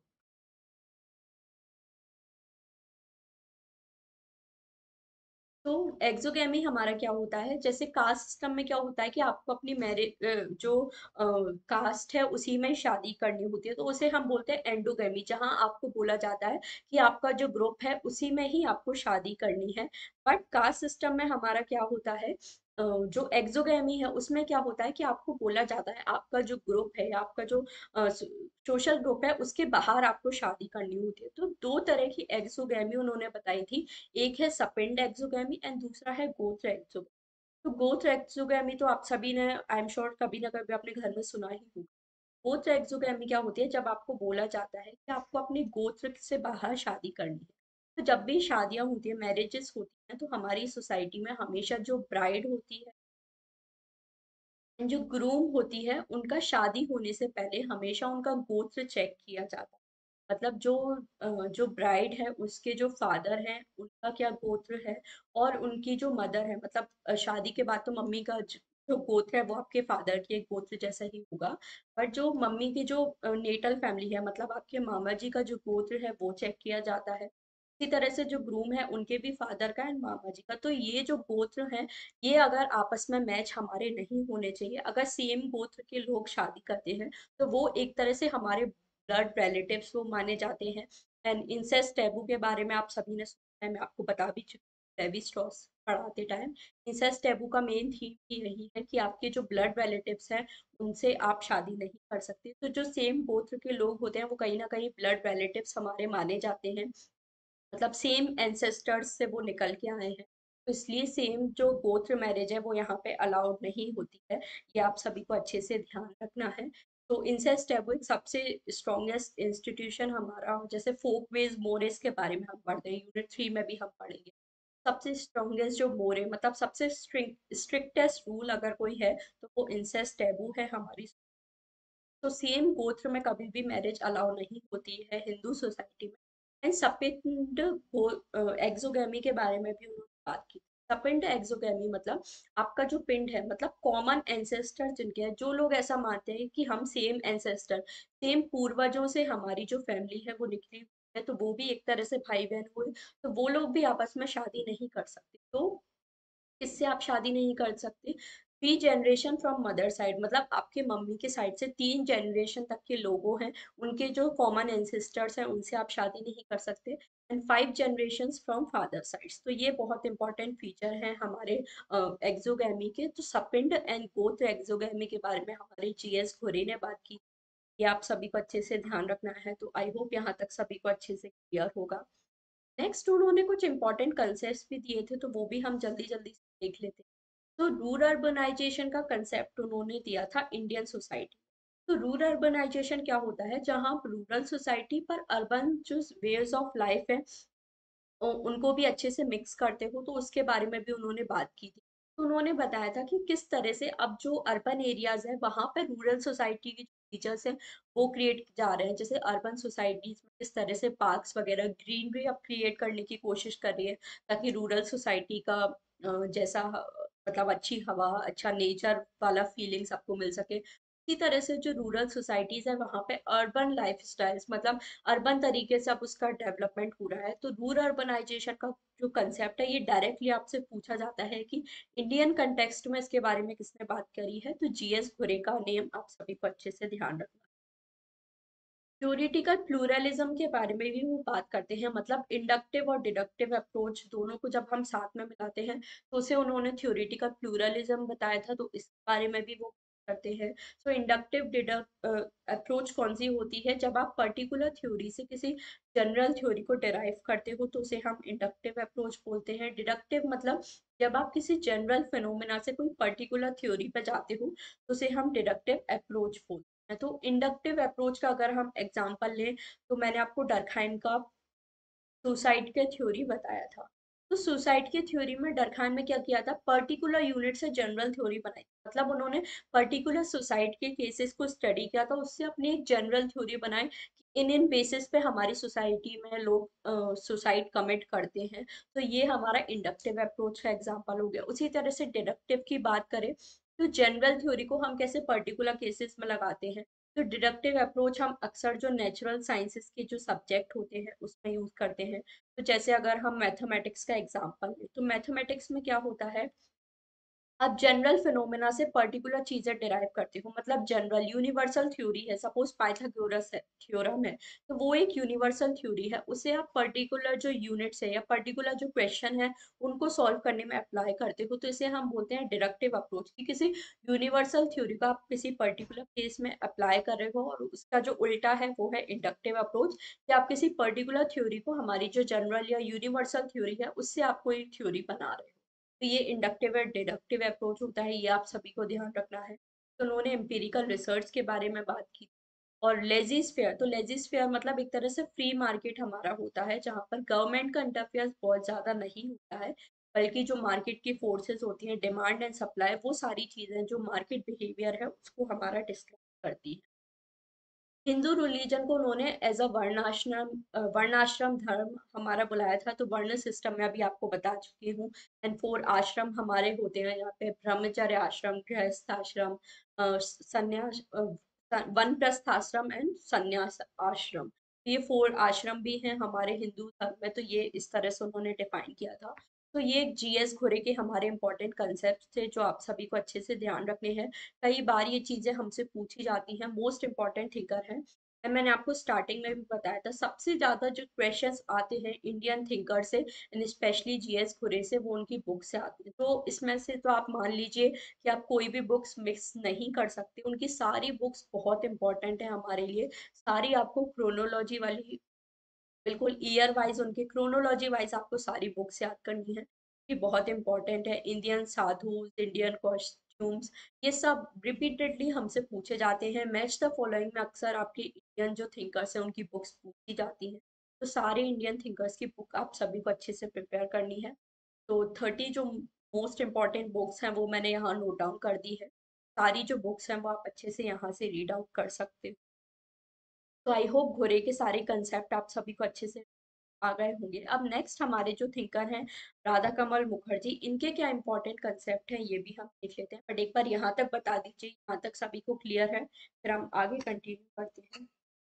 तो एक्सोगेमी हमारा क्या होता है? जैसे कास्ट सिस्टम में क्या होता है कि आपको अपनी मैरिज जो कास्ट है उसी में शादी करनी होती है, तो उसे हम बोलते हैं एंडोगेमी। जहां आपको बोला जाता है कि आपका जो ग्रुप है उसी में ही आपको शादी करनी है। बट कास्ट सिस्टम में हमारा क्या होता है? अ, जो एक्सोगेमी है उसमें क्या होता है कि आपको बोला जाता है आपका जो ग्रुप है या आपका जो सोशल ग्रुप है उसके बाहर आपको शादी करनी होती है। तो दो तरह की एक्सोगेमी उन्होंने बताई थी। एक है सपिंड एक्सोगेमी एंड दूसरा है गोत्र एक्सोगेमी। तो गोत्र एक्सोगेमी तो आप सभी ने आई एम श्योर कभी ना कभी अपने घर में सुना ही होगा। गोत्र एक्सोगेमी क्या होती है? जब आपको बोला जाता है कि आपको अपने गोत्र से बाहर शादी करनी है। तो जब भी शादियां होती है, मैरिजेस होती हैं, तो हमारी सोसाइटी में हमेशा जो ब्राइड होती है, जो ग्रूम होती है, उनका शादी होने से पहले हमेशा उनका गोत्र चेक किया जाता है। मतलब जो अ, जो ब्राइड है उसके जो फादर हैं उनका क्या गोत्र है, और उनकी जो मदर है, मतलब अ, शादी के बाद तो मम्मी का ज- जो गोत्र है वो आपके फादर के गोत्र जैसा ही होगा। बट जो मम्मी की जो नेटल फैमिली है, मतलब आपके मामा जी का जो गोत्र है वो चेक किया जाता है। इसी तरह से जो ग्रूम है उनके भी फादर का एंड मामा जी का। तो ये जो गोत्र है, ये अगर आपस में मैच हमारे नहीं होने चाहिए। अगर सेम गोत्र के लोग शादी करते हैं तो वो एक तरह से हमारे ब्लड रिलेटिव्स वो माने जाते हैं। एंड इंसेस्ट टैबू के बारे में आप सभी ने सुना है, मैं आपको बता भी चुकी। लेवी स्ट्रॉस पढ़ाते टाइम इंसेस्ट टैबू का मेन थीम ही यही है कि आपके जो ब्लड रिलेटिव्स हैं उनसे आप शादी नहीं कर सकते। तो जो सेम गोत्र के लोग होते हैं वो कहीं ना कहीं ब्लड रिलेटिव्स हमारे माने जाते हैं। मतलब सेम एंसेस्टर्स से वो निकल के आए हैं, तो इसलिए सेम जो गोत्र मैरिज है वो यहाँ पे अलाउड नहीं होती है। ये आप सभी को अच्छे से ध्यान रखना है। तो इंसेस्ट है वो एक सबसे स्ट्रॉन्गेस्ट इंस्टीट्यूशन हमारा, जैसे फोक वेज मोरेस के बारे में हम पढ़ते हैं, यूनिट थ्री में भी हम पढ़ेंगे। सबसे स्ट्रॉन्गेस्ट जो मोरे मतलब सबसे स्ट्रिक्टेस्ट रूल अगर कोई है तो वो इंसेस्ट टैबू है हमारी। तो सेम गोत्र में कभी भी मैरिज अलाउ नहीं होती है हिंदू सोसाइटी में। एंड सपिंड एक्सोगेमी के बारे में भी उन्होंने बात की। सपिंड एक्सोगेमी मतलब आपका जो पिंड है, मतलब कॉमन एंसेस्टर जिनके हैं, जो लोग ऐसा मानते हैं कि हम सेम एंसेस्टर, सेम पूर्वजों से हमारी जो फैमिली है वो निकली हुई है, तो वो भी एक तरह से भाई बहन हुए, तो वो लोग भी आपस में शादी नहीं कर सकते। तो इससे आप शादी नहीं कर सकते। Three generation from mother side मतलब आपके मम्मी के साइड से तीन जनरेशन तक के लोगों हैं, उनके जो कॉमन एंसेस्टर्स हैं उनसे आप शादी नहीं कर सकते। And five generation from father sides, तो ये बहुत इंपॉर्टेंट फीचर है हमारे एक्सोगैमी के। तो सपिंड एंड गोत्र एक्सोगैमी के बारे में हमारे जीएस घोरे ने बात की। ये आप सभी को अच्छे से ध्यान रखना है। तो आई होप यहाँ तक सभी को अच्छे से क्लियर होगा। नेक्स्ट उन्होंने कुछ इंपॉर्टेंट कंसेप्ट भी दिए थे, तो वो भी हम जल्दी जल्दी से देख लेते हैं। तो रूरल अर्बनाइजेशन का कंसेप्ट उन्होंने दिया था इंडियन सोसाइटी। तो रूरल अर्बनाइजेशन क्या होता है, जहां रूरल सोसाइटी पर अर्बन जो वेज ऑफ लाइफ है उ- उनको भी अच्छे से मिक्स करते हो, तो उसके बारे में भी उन्होंने बात की थी। तो उन्होंने बताया था कि किस तरह से अब जो अर्बन एरियाज है वहां पर रूरल सोसाइटी की जो फीचर्स हैं वो क्रिएट जा रहे हैं। जैसे अर्बन सोसाइटीज में किस तरह से पार्क्स वगैरह ग्रीनरी अब क्रिएट करने की कोशिश कर रही है, ताकि रूरल सोसाइटी का अ, जैसा ह- मतलब अच्छी हवा, अच्छा नेचर वाला फीलिंग सबको मिल सके। इसी तरह से जो रूरल सोसाइटीज है वहां पे अर्बन लाइफ स्टाइल्स मतलब अर्बन तरीके से अब उसका डेवलपमेंट हो रहा है। तो रूरल अर्बनाइजेशन का जो कंसेप्ट है ये डायरेक्टली आपसे पूछा जाता है कि इंडियन कंटेक्स्ट में इसके बारे में किसने बात करी है, तो जीएस घुरे का नेम आप सभी को अच्छे से ध्यान रखना। थ्योरिटिकल प्लूरलिज्म के बारे में भी वो बात करते हैं, मतलब इंडक्टिव और डिडक्टिव अप्रोच दोनों को जब हम साथ में मिलाते हैं तो उसे उन्होंने थ्योरिटिकल प्लूरलिज्म बताया था, तो इस बारे में भी वो करते हैं। सो इंडक्टिव डिडक्ट अप्रोच कौन सी होती है, जब आप पर्टिकुलर थ्योरी से किसी जनरल थ्योरी को डिराइव करते हो तो उसे हम इंडक्टिव अप्रोच बोलते हैं। डिडक्टिव मतलब जब आप किसी जनरल फिनोमेना से कोई पर्टिकुलर थ्योरी पे जाते हो तो उसे हम डिडक्टिव अप्रोच बोलते हैं। तो इंडक्टिव अप्रोच का अगर हम एग्जांपल लें, तो मैंने आपको डरखाइन का सुसाइड के थ्योरी बताया था। तो सुसाइड के थ्योरी में डरखान में क्या किया था, पर्टिकुलर यूनिट से जनरल थ्योरी बनाई, मतलब उन्होंने पर्टिकुलर सुसाइड के केसेस को स्टडी किया था, उससे अपनी एक जनरल थ्योरी बनाई कि इन इन बेसिस पे हमारी सोसाइटी में लोग सुसाइड कमिट करते हैं। तो ये हमारा इंडक्टिव अप्रोच का एग्जाम्पल हो गया। उसी तरह से डिडक्टिव की बात करें तो जनरल थ्योरी को हम कैसे पर्टिकुलर केसेस में लगाते हैं, तो डिडक्टिव अप्रोच हम अक्सर जो नेचुरल साइंसेस के जो सब्जेक्ट होते हैं उसमें यूज करते हैं। तो जैसे अगर हम मैथमेटिक्स का एग्जांपल लें, तो मैथमेटिक्स में क्या होता है, आप जनरल फिनोमेना से पर्टिकुलर चीजें डिराइव करते हो, मतलब जनरल यूनिवर्सल थ्योरी है, सपोज पाइथागोरस है थ्योरम है, तो वो एक यूनिवर्सल थ्योरी है, उसे आप पर्टिकुलर जो यूनिट्स है या पर्टिकुलर जो क्वेश्चन है उनको सॉल्व करने में अप्लाई करते हो, तो इसे हम बोलते हैं डिडक्टिव अप्रोच, कि किसी यूनिवर्सल थ्योरी का आप किसी पर्टिकुलर केस में अप्लाई कर रहे हो, और उसका जो उल्टा है वो है इंडक्टिव अप्रोच, कि आप किसी पर्टिकुलर थ्योरी को हमारी जो जनरल या यूनिवर्सल थ्योरी है उससे आप कोई थ्योरी बना रहे हो। तो ये इंडक्टिव और डिडक्टिव अप्रोच होता है, ये आप सभी को ध्यान रखना है। तो उन्होंने एम्पिरिकल रिसर्च के बारे में बात की। और लेजिस्फेयर, तो लेजिस्फेयर मतलब एक तरह से फ्री मार्केट हमारा होता है, जहाँ पर गवर्नमेंट का इंटरफेयर बहुत ज्यादा नहीं होता है, बल्कि जो मार्केट की फोर्सेस होती हैं, डिमांड एंड सप्लाई, वो सारी चीजें जो मार्केट बिहेवियर है उसको हमारा डिस्क्राइब करती है। हिंदू रिलीजन को उन्होंने एज अ वर्णाश्रम अ, वर्णाश्रम धर्म हमारा बुलाया था। तो वर्ण सिस्टम में अभी आपको बता चुकी हूँ। एंड फोर आश्रम हमारे होते हैं यहाँ पे, ब्रह्मचर्य आश्रम, गृहस्थ आश्रम, अ, संन्यास अ, वानप्रस्थ आश्रम एंड संन्यास आश्रम। ये फोर आश्रम भी हैं हमारे हिंदू धर्म में, तो ये इस तरह से उन्होंने डिफाइन किया था। तो ये जीएस घोरे के हमारे इंपॉर्टेंट कंसेप्ट थे जो आप सभी को अच्छे से ध्यान रखने हैं। कई बार ये चीजें हमसे पूछी जाती हैं, मोस्ट इम्पॉर्टेंट थिंकर है। और मैंने आपको स्टार्टिंग में भी बताया था, सबसे ज्यादा जो क्वेश्चंस आते हैं इंडियन थिंकर से एंड स्पेशली जीएस खुरे से, वो उनकी बुक से आते हैं। तो इसमें से तो आप मान लीजिए कि आप कोई भी बुक्स मिक्स नहीं कर सकते, उनकी सारी बुक्स बहुत इंपॉर्टेंट है हमारे लिए। सारी आपको क्रोनोलॉजी वाली बिल्कुल ईयर वाइज उनके क्रोनोलॉजी वाइज आपको सारी बुक्स याद करनी है, ये बहुत इंपॉर्टेंट है। इंडियन साधुज, इंडियन कॉस्ट्यूम्स, ये सब रिपीटेडली हमसे पूछे जाते हैं। मैच द फॉलोइंग में अक्सर आपके इंडियन जो थिंकर्स हैं उनकी बुक्स पूछी जाती हैं, तो सारे इंडियन थिंकर्स की बुक आप सभी को अच्छे से प्रिपेयर करनी है। तो थर्टी जो मोस्ट इम्पॉर्टेंट बुक्स हैं वो मैंने यहाँ नोट डाउन कर दी है। सारी जो बुक्स हैं वो आप अच्छे से यहाँ से रीड आउट कर सकते हो। तो आई होप घोरे के सारे कंसेप्ट आप सभी को अच्छे से आ गए होंगे। अब नेक्स्ट हमारे जो थिंकर हैं राधा कमल मुखर्जी, इनके क्या इंपॉर्टेंट कंसेप्ट हैं ये भी हम देख लेते हैं, बट एक बार यहाँ तक बता दीजिए, यहाँ तक सभी को क्लियर है, फिर हम आगे कंटिन्यू करते हैं।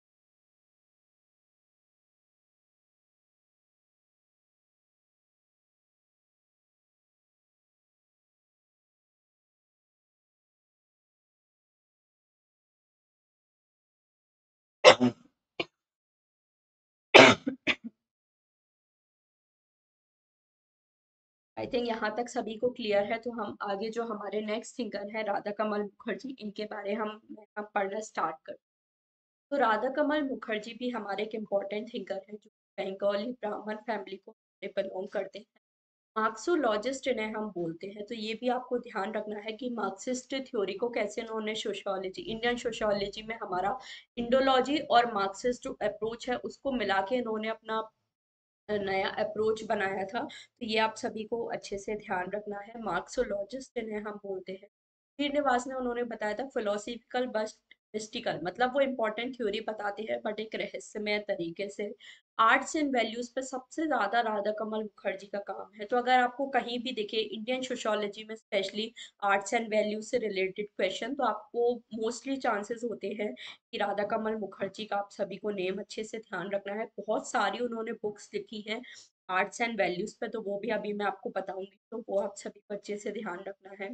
आई थिंक यहाँ तक सभी को क्लियर है, तो हम आगे जो हमारे नेक्स्ट थिंकर है राधा कमल मुखर्जी, इनके बारे हम हम पढ़ना स्टार्ट कर। तो राधा कमल मुखर्जी भी हमारे एक इम्पॉर्टेंट थिंकर हैं जो बंगाली ब्राह्मण फैमिली को बिलोंग करते हैं। मार्क्सोलॉजिस्ट इन्हें हम बोलते हैं। तो ये भी आपको ध्यान रखना है कि मार्क्सिस्ट थ्योरी को कैसे इन्होंने सोशियोलॉजी, इंडियन सोशियोलॉजी में हमारा इंडोलॉजी और मार्क्सिस्ट जो अप्रोच है उसको मिला के इन्होंने अपना नया अप्रोच बनाया था। तो ये आप सभी को अच्छे से ध्यान रखना है। मार्क्सोलॉजिस्ट इन्हें हम बोलते हैं। श्रीनिवास ने उन्होंने बताया था फिलोसफिकल बस मिस्टिकल, मतलब वो इम्पोर्टेंट थ्योरी बताते हैं बट एक रहस्यमय तरीके से। आर्ट्स एंड वैल्यूज पे सबसे ज्यादा राधा कमल मुखर्जी का काम है। तो अगर आपको कहीं भी दिखे इंडियन सोशियोलॉजी में स्पेशली आर्ट्स एंड वैल्यूज से रिलेटेड क्वेश्चन, तो आपको मोस्टली चांसेस होते हैं कि राधा कमल मुखर्जी का आप सभी को नेम अच्छे से ध्यान रखना है। बहुत सारी उन्होंने बुक्स लिखी हैं आर्ट्स एंड वैल्यूज पे, तो वो भी अभी मैं आपको बताऊंगी, तो वो आप सभी को अच्छे से ध्यान रखना है।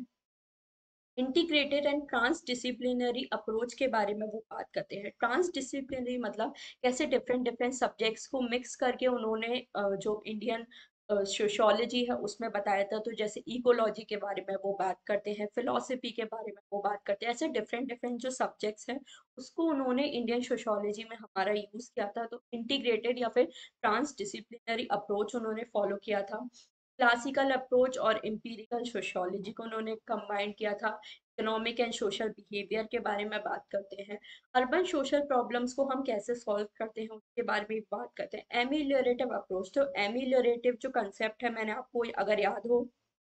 Integrated and transdisciplinary approach के बारे में वो बात करते हैं। ट्रांस डिसिप्लिनरी मतलब कैसे डिफरेंट डिफरेंट सब्जेक्ट्स को मिक्स करके उन्होंने अ, जो इंडियन सोशियोलॉजी है उसमें बताया था। तो जैसे इकोलॉजी के बारे में वो बात करते हैं, फिलोसफी के बारे में वो बात करते हैं, ऐसे डिफरेंट डिफरेंट जो सब्जेक्ट्स हैं उसको उन्होंने इंडियन सोशियोलॉजी में हमारा यूज किया था। तो इंटीग्रेटेड या फिर ट्रांस डिसिप्लिनरी अप्रोच उन्होंने फॉलो किया था। क्लासिकल अप्रोच और एम्पिरिकल सोशियोलॉजी को उन्होंने कंबाइन किया था। इकोनॉमिक एंड सोशल बिहेवियर के बारे में बात करते हैं। अर्बन सोशल प्रॉब्लम्स को हम कैसे सॉल्व करते हैं उसके बारे में बात करते हैं। एमिलियोरेटिव अप्रोच, तो एमिलियोरेटिव जो कंसेप्ट है मैंने आपको अगर याद हो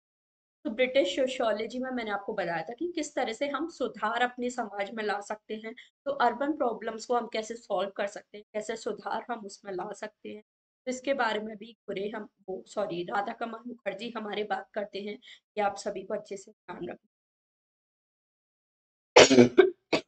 तो ब्रिटिश सोशियोलॉजी में मैंने आपको बताया था कि किस तरह से हम सुधार अपने समाज में ला सकते हैं। तो अर्बन प्रॉब्लम्स को हम कैसे सॉल्व कर सकते हैं, कैसे सुधार हम उसमें ला सकते हैं, तो इसके बारे में भी पूरे हम वो सॉरी राधा कमल मुखर्जी हमारे बात करते हैं। ये आप सभी को अच्छे से ध्यान रखना।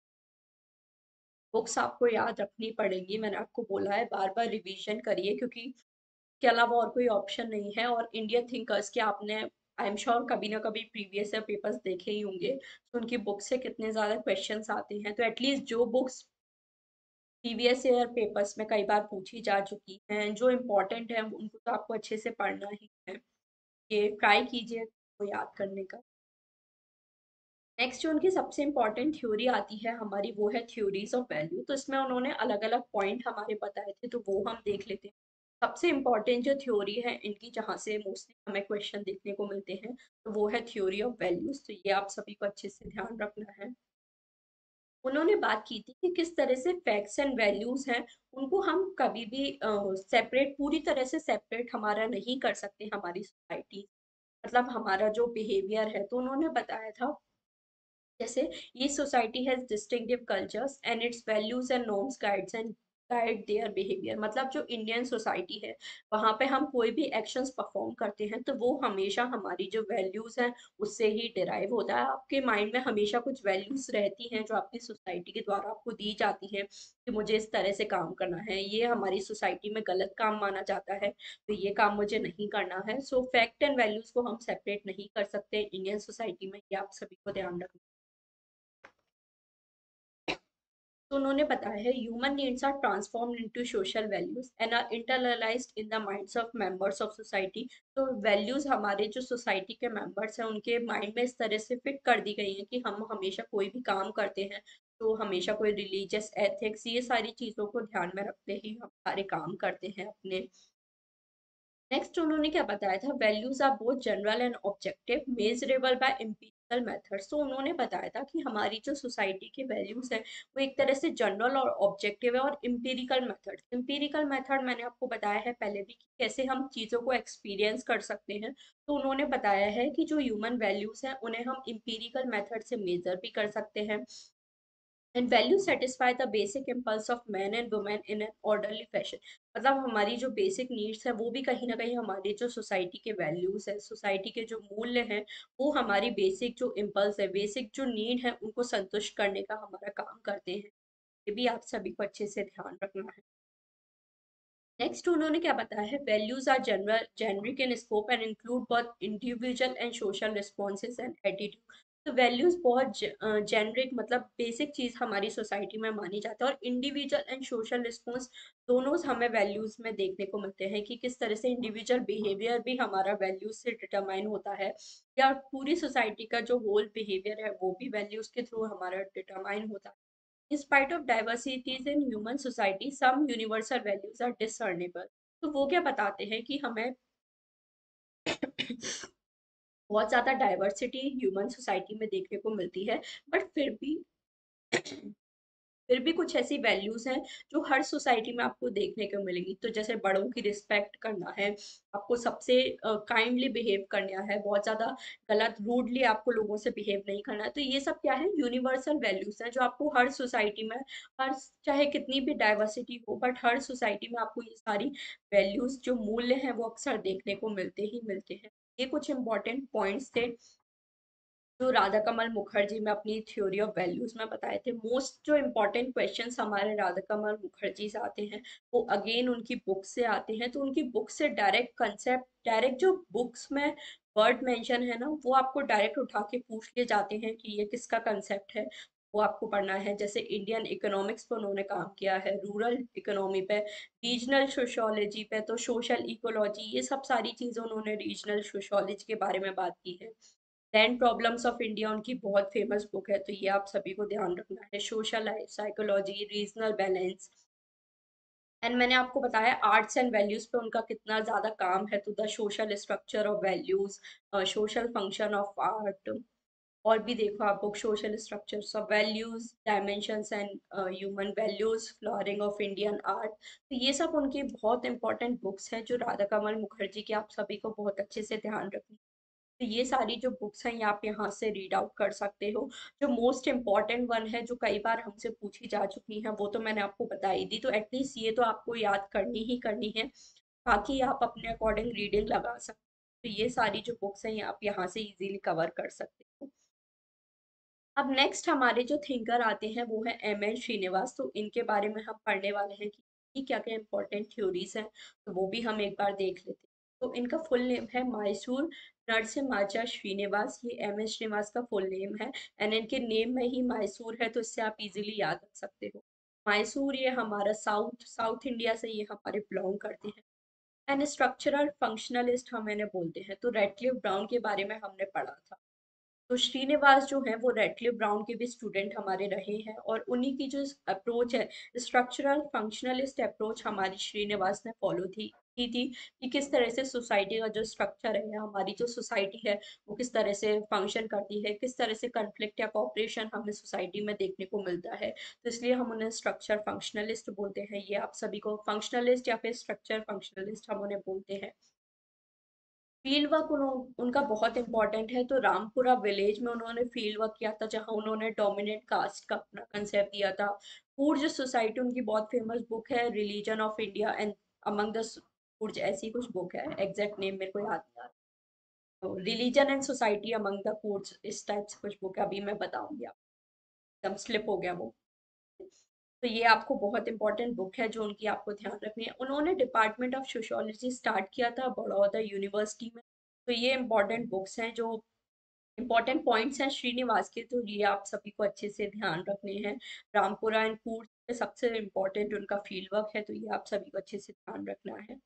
बुक्स आपको याद रखनी पड़ेगी, मैंने आपको बोला है बार बार रिवीजन करिए, क्योंकि के अलावा और कोई ऑप्शन नहीं है। और इंडियन थिंकर्स के आपने आई एम श्योर कभी ना कभी प्रीवियस ईयर पेपर्स देखे ही होंगे, तो उनकी बुक से कितने ज्यादा क्वेश्चंस आते हैं। तो एटलीस्ट जो बुक्स प्रीवियस ईयर पेपर्स में कई बार पूछी जा चुकी हैं, जो इम्पोर्टेंट है उनको तो आपको अच्छे से पढ़ना ही है। ये ट्राई कीजिए तो याद करने का। नेक्स्ट जो उनकी सबसे इम्पोर्टेंट थ्योरी आती है हमारी, वो है थ्योरीज ऑफ वैल्यू। तो इसमें उन्होंने अलग अलग पॉइंट हमारे बताए थे, तो वो हम देख लेते हैं। सबसे इम्पोर्टेंट जो थ्योरी है इनकी, जहाँ से मोस्टली हमें क्वेश्चन देखने को मिलते हैं, तो वो है थ्योरी ऑफ वैल्यूज। तो ये आप सभी को अच्छे से ध्यान रखना है। उन्होंने बात की थी कि किस तरह से फैक्ट्स एंड वैल्यूज हैं उनको हम कभी भी सेपरेट, पूरी तरह से सेपरेट हमारा नहीं कर सकते हमारी सोसाइटी, मतलब हमारा जो बिहेवियर है। तो उन्होंने बताया था जैसे ये society has distinctive cultures and its values and norms guides and guide their behaviour. मतलब जो इंडियन सोसाइटी है वहाँ पे हम कोई भी एक्शंस परफॉर्म करते हैं तो वो हमेशा हमारी जो वैल्यूज हैं उससे ही डिराइव होता है। आपके माइंड में हमेशा कुछ वैल्यूज रहती हैं जो आपकी सोसाइटी के द्वारा आपको दी जाती हैं कि मुझे इस तरह से काम करना है, ये हमारी सोसाइटी में गलत काम माना जाता है तो ये काम मुझे नहीं करना है। सो फैक्ट एंड वैल्यूज को हम सेपरेट नहीं कर सकते इंडियन सोसाइटी में, ये आप सभी को ध्यान रखना। तो उन्होंने बताया है human needs are transformed into social values and are internalised in the minds of members of society. तो वैल्यूज हमारे जो सोसाइटी के मेंबर्स हैं उनके माइंड में इस तरह से फिट कर दी गई हैं कि हम हमेशा कोई भी काम करते हैं तो हमेशा कोई रिलीजियस एथिक्स, ये सारी चीज़ों को ध्यान में रखते ही हम सारे काम करते हैं अपने। नेक्स्ट उन्होंने क्या बताया था, values are both general and objective measurable by empirical methods. तो उन्होंने बताया था कि हमारी जो सोसाइटी के वैल्यूज है वो एक तरह से जनरल और ऑब्जेक्टिव है, और एम्पिरिकल मेथड, एम्पिरिकल मेथड मैंने आपको बताया है पहले भी कि कैसे हम चीज़ों को एक्सपीरियंस कर सकते हैं। तो उन्होंने बताया है कि जो ह्यूमन वैल्यूज हैं उन्हें हम एम्पिरिकल मेथड से मेजर भी कर सकते हैं। And value satisfy the basic impulse of man and women in an orderly fashion. मतलब हमारी जो बेसिक नीड्स है वो भी कहीं ना कहीं हमारी जो सोसाइटी के वैल्यूज है, सोसाइटी के जो मूल्य हैं, वो हमारी बेसिक जो इम्पल्स है, बेसिक जो नीड है, उनको संतुष्ट करने का हमारा काम करते हैं। ये भी आप सभी को अच्छे से ध्यान रखना है। नेक्स्ट उन्होंने क्या बताया है, values are general generic in scope and include both individual and social responses and attitude. तो वैल्यूज बहुत जेनरिक, मतलब बेसिक चीज हमारी सोसाइटी में मानी जाती है, और इंडिविजुअल एंड सोशल रिस्पॉन्स दोनों हमें वैल्यूज में देखने को मिलते हैं कि किस तरह से इंडिविजुअल बिहेवियर भी हमारा वैल्यूज से डिटरमाइन होता है, या पूरी सोसाइटी का जो होल बिहेवियर है वो भी वैल्यूज के थ्रू हमारा डिटरमाइन होता है। In spite of diversities in human society, some universal values are discernible। तो वो क्या बताते हैं कि हमें बहुत ज्यादा डाइवर्सिटी ह्यूमन सोसाइटी में देखने को मिलती है, बट फिर भी फिर भी कुछ ऐसी वैल्यूज हैं जो हर सोसाइटी में आपको देखने को मिलेंगी। तो जैसे बड़ों की रिस्पेक्ट करना है, आपको सबसे काइंडली बिहेव करना है, बहुत ज्यादा गलत रूडली आपको लोगों से बिहेव नहीं करना है। तो ये सब क्या है, यूनिवर्सल वैल्यूज हैं जो आपको हर सोसाइटी में, हर, चाहे कितनी भी डाइवर्सिटी हो, बट हर सोसाइटी में आपको ये सारी वैल्यूज जो मूल्य हैं वो अक्सर देखने को मिलते ही मिलते हैं। ये कुछ इंपॉर्टेंट पॉइंट्स थे जो राधा कमल मुखर्जी में अपनी थ्योरी ऑफ वैल्यूज में बताए थे। मोस्ट जो इम्पोर्टेंट क्वेश्चंस हमारे राधा कमल मुखर्जी से आते हैं वो अगेन उनकी बुक से आते हैं। तो उनकी बुक से डायरेक्ट कंसेप्ट, डायरेक्ट जो बुक्स में वर्ड मेंशन है ना, वो आपको डायरेक्ट उठा के पूछ लिए जाते हैं कि ये किसका कंसेप्ट है, वो आपको पढ़ना है। जैसे इंडियन इकोनॉमिक्स पर उन्होंने काम किया है, रूरल इकोनॉमी पे, रीजनल सोशोलॉजी पे, तो सोशल इकोलॉजी, ये सब सारी चीज़ें उन्होंने रीजनल सोशोलॉजी के बारे में बात की है। लैंड प्रॉब्लम्स ऑफ इंडिया उनकी बहुत फेमस बुक है, तो ये आप सभी को ध्यान रखना है। Social psychology, regional balance, and मैंने आपको बताया आर्ट्स एंड वैल्यूज पे उनका कितना ज्यादा काम है। तो the social structure of values, social function of art, और भी देखो आप book, social structures of values, dimensions and human values, flowering of Indian art. तो ये सब उनकी बहुत इंपॉर्टेंट बुक्स हैं जो राधा कमल मुखर्जी की, आप सभी को बहुत अच्छे से ध्यान रखनी। तो ये सारी जो बुक्स हैं ये आप यहाँ से रीड आउट कर सकते हो। जो मोस्ट इम्पॉर्टेंट वन है, जो कई बार हमसे पूछी जा चुकी हैं, वो तो मैंने आपको बता ही दी। तो एटलीस्ट ये तो आपको याद करनी ही करनी है, ताकि आप अपने अकॉर्डिंग रीडिंग लगा सकते हो। तो ये सारी जो बुक्स हैं ये आप यहाँ से इजीली कवर कर सकते हो। अब नेक्स्ट हमारे जो थिंकर आते हैं वो है एम एन श्रीनिवास। तो इनके बारे में हम पढ़ने वाले हैं कि क्या क्या इंपॉर्टेंट थ्योरीज हैं, तो वो भी हम एक बार देख लेते हैं। तो इनका फुल नेम है मैसूर नरसिम्हाचा श्रीनिवास, ये एम एन श्रीनिवास का फुल नेम है। एंड इनके नेम में ही मैसूर है, तो इससे आप इजीली याद रख सकते हो। मैसूर ये हमारा साउथ साउथ इंडिया से ये हमारे बिलोंग करते हैं। एंड स्ट्रक्चरल फंक्शनलिस्ट हम इन्हें बोलते हैं। तो रेडक्लिफ ब्राउन के बारे में हमने पढ़ा था। तो श्रीनिवास जो है वो रेडक्लिफ ब्राउन के भी स्टूडेंट हमारे रहे हैं, और उन्हीं की जो अप्रोच है, स्ट्रक्चरल फंक्शनलिस्ट अप्रोच, हमारी श्रीनिवास ने फॉलो थी की थी कि किस तरह से सोसाइटी का जो स्ट्रक्चर है, या हमारी जो सोसाइटी है वो किस तरह से फंक्शन करती है, किस तरह से कन्फ्लिक्ट या कॉपरेशन हमें सोसाइटी में देखने को मिलता है। तो इसलिए हम उन्हें स्ट्रक्चर फंक्शनलिस्ट बोलते हैं। ये आप सभी को फंक्शनलिस्ट या फिर स्ट्रक्चर फंक्शनलिस्ट हम उन्हें बोलते हैं। फील्ड वर्क उनका बहुत इंपॉर्टेंट है। तो रामपुरा विलेज में उन्होंने फील्ड वर्क किया था, जहां उन्होंने डोमिनेंट कास्ट का अपना कंसेप्ट दिया था। फूड्स सोसाइटी उनकी बहुत फेमस बुक है, religion of India and among the foods, ऐसी कुछ बुक है, एग्जैक्ट नेम मेरे को याद नहीं आ रहा। Religion and society among the foods, इस टाइप से कुछ बुक है, अभी मैं बताऊंगी आपको, एकदम स्लिप हो गया वो। तो ये आपको बहुत इंपॉर्टेंट बुक है जो उनकी आपको ध्यान रखनी है। उन्होंने डिपार्टमेंट ऑफ सोशियोलॉजी स्टार्ट किया था बड़ौदा यूनिवर्सिटी में। तो ये इंपॉर्टेंट बुक्स हैं, जो इंपॉर्टेंट पॉइंट्स हैं श्रीनिवास के, तो ये आप सभी को अच्छे से ध्यान रखने हैं। रामपुरा एंड पूर्व में सबसे इम्पोर्टेंट उनका फील्ड वर्क है, तो ये आप सभी को अच्छे से ध्यान रखना है।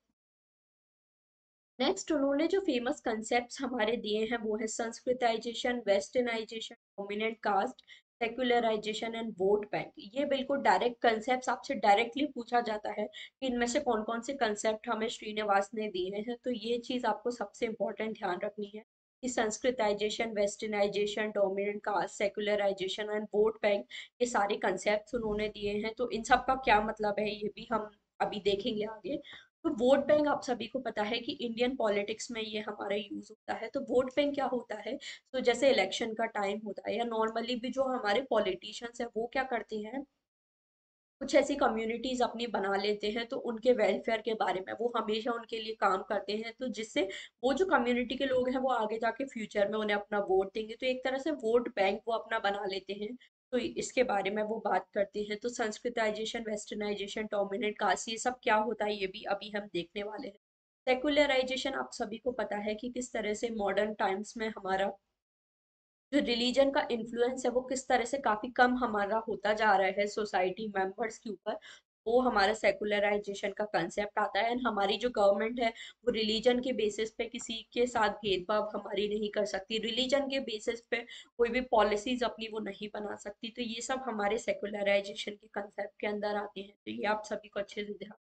नेक्स्ट उन्होंने जो फेमस कंसेप्ट्स हमारे दिए हैं वो है Sanskritization, westernization, dominant caste, secularization and vote bank, ये बिल्कुल डायरेक्ट कंसेप्ट आपसे डायरेक्टली पूछा जाता है कि इनमें से कौन कौन से कंसेप्ट हमें श्रीनिवास ने दिए हैं। तो ये चीज आपको सबसे इम्पोर्टेंट ध्यान रखनी है कि Sanskritization, westernization, dominant caste, secularization and vote bank, ये सारे कंसेप्ट उन्होंने दिए हैं। तो इन सब का क्या मतलब है ये भी हम अभी देखेंगे आगे। तो वोट बैंक आप सभी को पता है कि इंडियन पॉलिटिक्स में ये हमारा यूज होता है। तो वोट बैंक क्या होता है? तो जैसे इलेक्शन का टाइम होता है या नॉर्मली भी जो हमारे पॉलिटिशियंस हैं वो क्या करते हैं, कुछ ऐसी कम्युनिटीज अपनी बना लेते हैं तो उनके वेलफेयर के बारे में वो हमेशा उनके लिए काम करते हैं, तो जिससे वो जो कम्युनिटी के लोग हैं वो आगे जाके फ्यूचर में उन्हें अपना वोट देंगे। तो एक तरह से वोट बैंक वो अपना बना लेते हैं। तो इसके बारे में वो बात करते हैं। तो संस्कृताइजेशन, वेस्टर्नाइजेशन, डोमिनेंट कास्ट, ये सब क्या होता है ये भी अभी हम देखने वाले हैं। सेकुलराइजेशन आप सभी को पता है कि किस तरह से मॉडर्न टाइम्स में हमारा जो रिलीजन का इन्फ्लुएंस है वो किस तरह से काफी कम हमारा होता जा रहा है सोसाइटी मेंबर्स के ऊपर। वो हमारा सेकुलराइजेशन का कंसेप्ट आता है। एंड हमारी जो गवर्नमेंट है वो रिलीजन के बेसिस पे किसी के साथ भेदभाव हमारी नहीं कर सकती, रिलीजन के बेसिस पे कोई भी पॉलिसीज अपनी वो नहीं बना सकती। तो ये सब हमारे सेकुलराइजेशन के कंसेप्ट के अंदर आते हैं। तो ये आप सभी को अच्छे से ध्यान।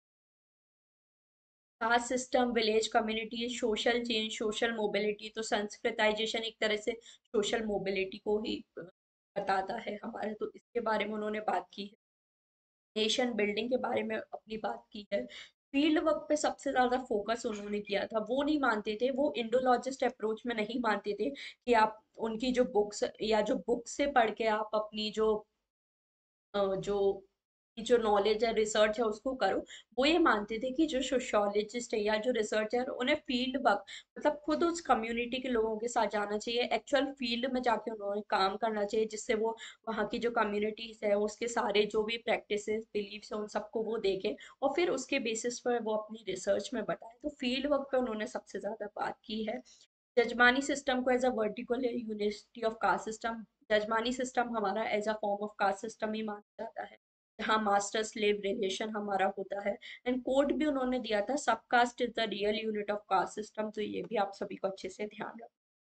Caste system, village community, social change, social mobility. तो संस्कृताइजेशन एक तरह से सोशल मोबिलिटी को ही अ, बताता है हमारे। तो इसके बारे में उन्होंने बात की है। नेशन बिल्डिंग के बारे में अपनी बात की है। फील्ड वर्क पे सबसे ज्यादा फोकस उन्होंने किया था। वो नहीं मानते थे, वो इंडोलॉजिस्ट अप्रोच में नहीं मानते थे कि आप उनकी जो बुक्स या जो बुक से पढ़ के आप अपनी जो अ, जो जो नॉलेज है, रिसर्च है, उसको करो। वो ये मानते थे कि जो सोशियोलॉजिस्ट है या जो रिसर्चर, उन्हें फील्ड वर्क मतलब खुद उस कम्युनिटी के लोगों के साथ जाना चाहिए, एक्चुअल फील्ड में जाके उन्होंने काम करना चाहिए, जिससे वो वहाँ की जो कम्युनिटीज है उसके सारे जो भी प्रैक्टिसेस, बिलीव्स है, उन सबको वो देखें और फिर उसके बेसिस पर वो अपनी रिसर्च में बताएं। तो फील्ड वर्क पे उन्होंने सबसे ज्यादा बात की है। जजमानी सिस्टम को as a vertical unity of caste system, jajmani system हमारा as a form of caste system ही माना जाता है, जहाँ मास्टर स्लेव रिलेशन हमारा होता है। एंड कोड भी उन्होंने दिया था, subcaste is the real unit of caste system. तो ये भी आप सभी को अच्छे से ध्यान रखना।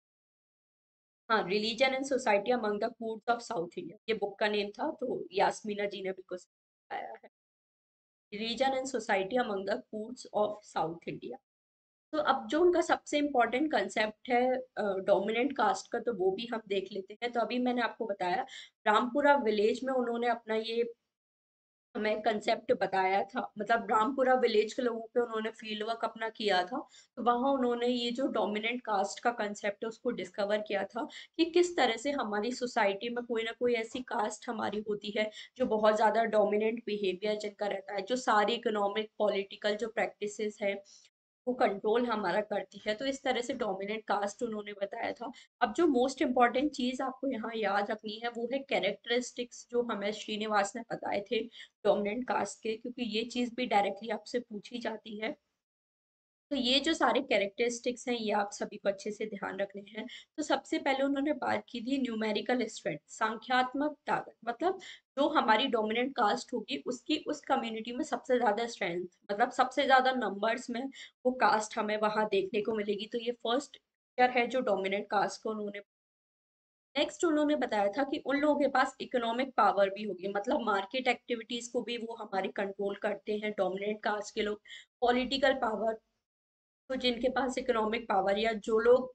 हाँ, religion and society among the Coorgs of South India, ये बुक का नेम था। तो यास्मीना जी ने बिल्कुल सही बताया है, religion and society among the Coorgs of South India. तो अब जो उनका सबसे इम्पोर्टेंट कंसेप्ट है डोमिनेंट कास्ट का, तो वो भी हम देख लेते हैं। तो अभी मैंने आपको बताया रामपुरा विलेज में उन्होंने अपना ये हमें कंसेप्ट बताया था, मतलब रामपुरा विलेज के लोगों पे उन्होंने फील्ड वर्क अपना किया था। तो वहां उन्होंने ये जो डोमिनेंट कास्ट का कंसेप्ट है उसको डिस्कवर किया था कि किस तरह से हमारी सोसाइटी में कोई ना कोई ऐसी कास्ट हमारी होती है जो बहुत ज्यादा डोमिनेंट बिहेवियर जिनका रहता है, जो सारी इकोनॉमिक पॉलिटिकल जो प्रैक्टिसेस है वो कंट्रोल हमारा करती है। तो इस तरह से डोमिनेंट कास्ट उन्होंने बताया था। अब जो मोस्ट इम्पॉर्टेंट चीज आपको यहाँ याद रखनी है वो है कैरेक्टरिस्टिक्स, जो हमें श्रीनिवास ने बताए थे डोमिनेंट कास्ट के, क्योंकि ये चीज भी डायरेक्टली आपसे पूछी जाती है। तो ये जो सारे कैरेक्टरिस्टिक्स हैं ये आप सभी को अच्छे से ध्यान रखने हैं। तो सबसे पहले उन्होंने बात की थी न्यूमेरिकल स्ट्रेंथ, संख्यात्मक ताकत। मतलब जो हमारी डोमिनेंट कास्ट होगी उसकी उस कम्युनिटी में सबसे ज्यादा स्ट्रेंथ, मतलब सबसे ज्यादा नंबर्स में वो कास्ट हमें वहां देखने को मिलेगी। तो ये फर्स्ट है जो डोमिनेंट कास्ट को उन्होंने। नेक्स्ट उन्होंने बताया था कि उन लोगों के पास इकोनॉमिक पावर भी होगी, मतलब मार्केट एक्टिविटीज को भी वो हमारे कंट्रोल करते हैं डोमिनेंट कास्ट के लोग। पॉलिटिकल पावर, तो जिनके पास इकोनॉमिक पावर या जो लोग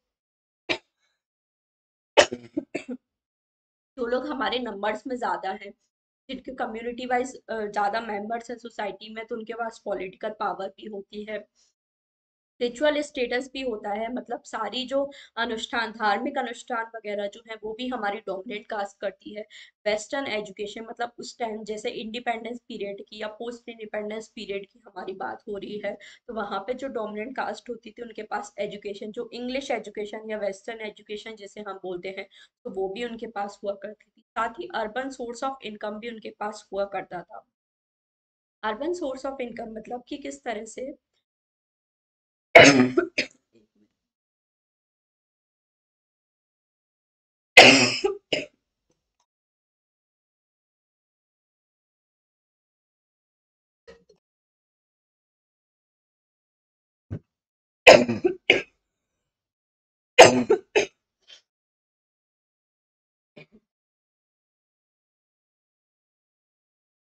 जो लोग हमारे नंबर्स में ज्यादा हैं, जिनके कम्युनिटी वाइज ज्यादा मेंबर्स हैं सोसाइटी में, तो उनके पास पॉलिटिकल पावर भी होती है। रिचुअल स्टेटस भी होता है, मतलब सारी जो अनुष्ठान, धार्मिक अनुष्ठान वगैरह जो है वो भी हमारी डोमिनेंट कास्ट करती है। वेस्टर्न एजुकेशन, मतलब उस टाइम जैसे इंडिपेंडेंस पीरियड की या पोस्ट इंडिपेंडेंस पीरियड की हमारी बात हो रही है, तो वहां पे जो डोमिनेंट कास्ट होती थी उनके पास एजुकेशन, जो इंग्लिश एजुकेशन या वेस्टर्न एजुकेशन जिसे हम बोलते हैं, तो वो भी उनके पास हुआ करती थी। साथ ही अर्बन सोर्स ऑफ इनकम भी उनके पास हुआ करता था। अर्बन सोर्स ऑफ इनकम मतलब कि किस तरह से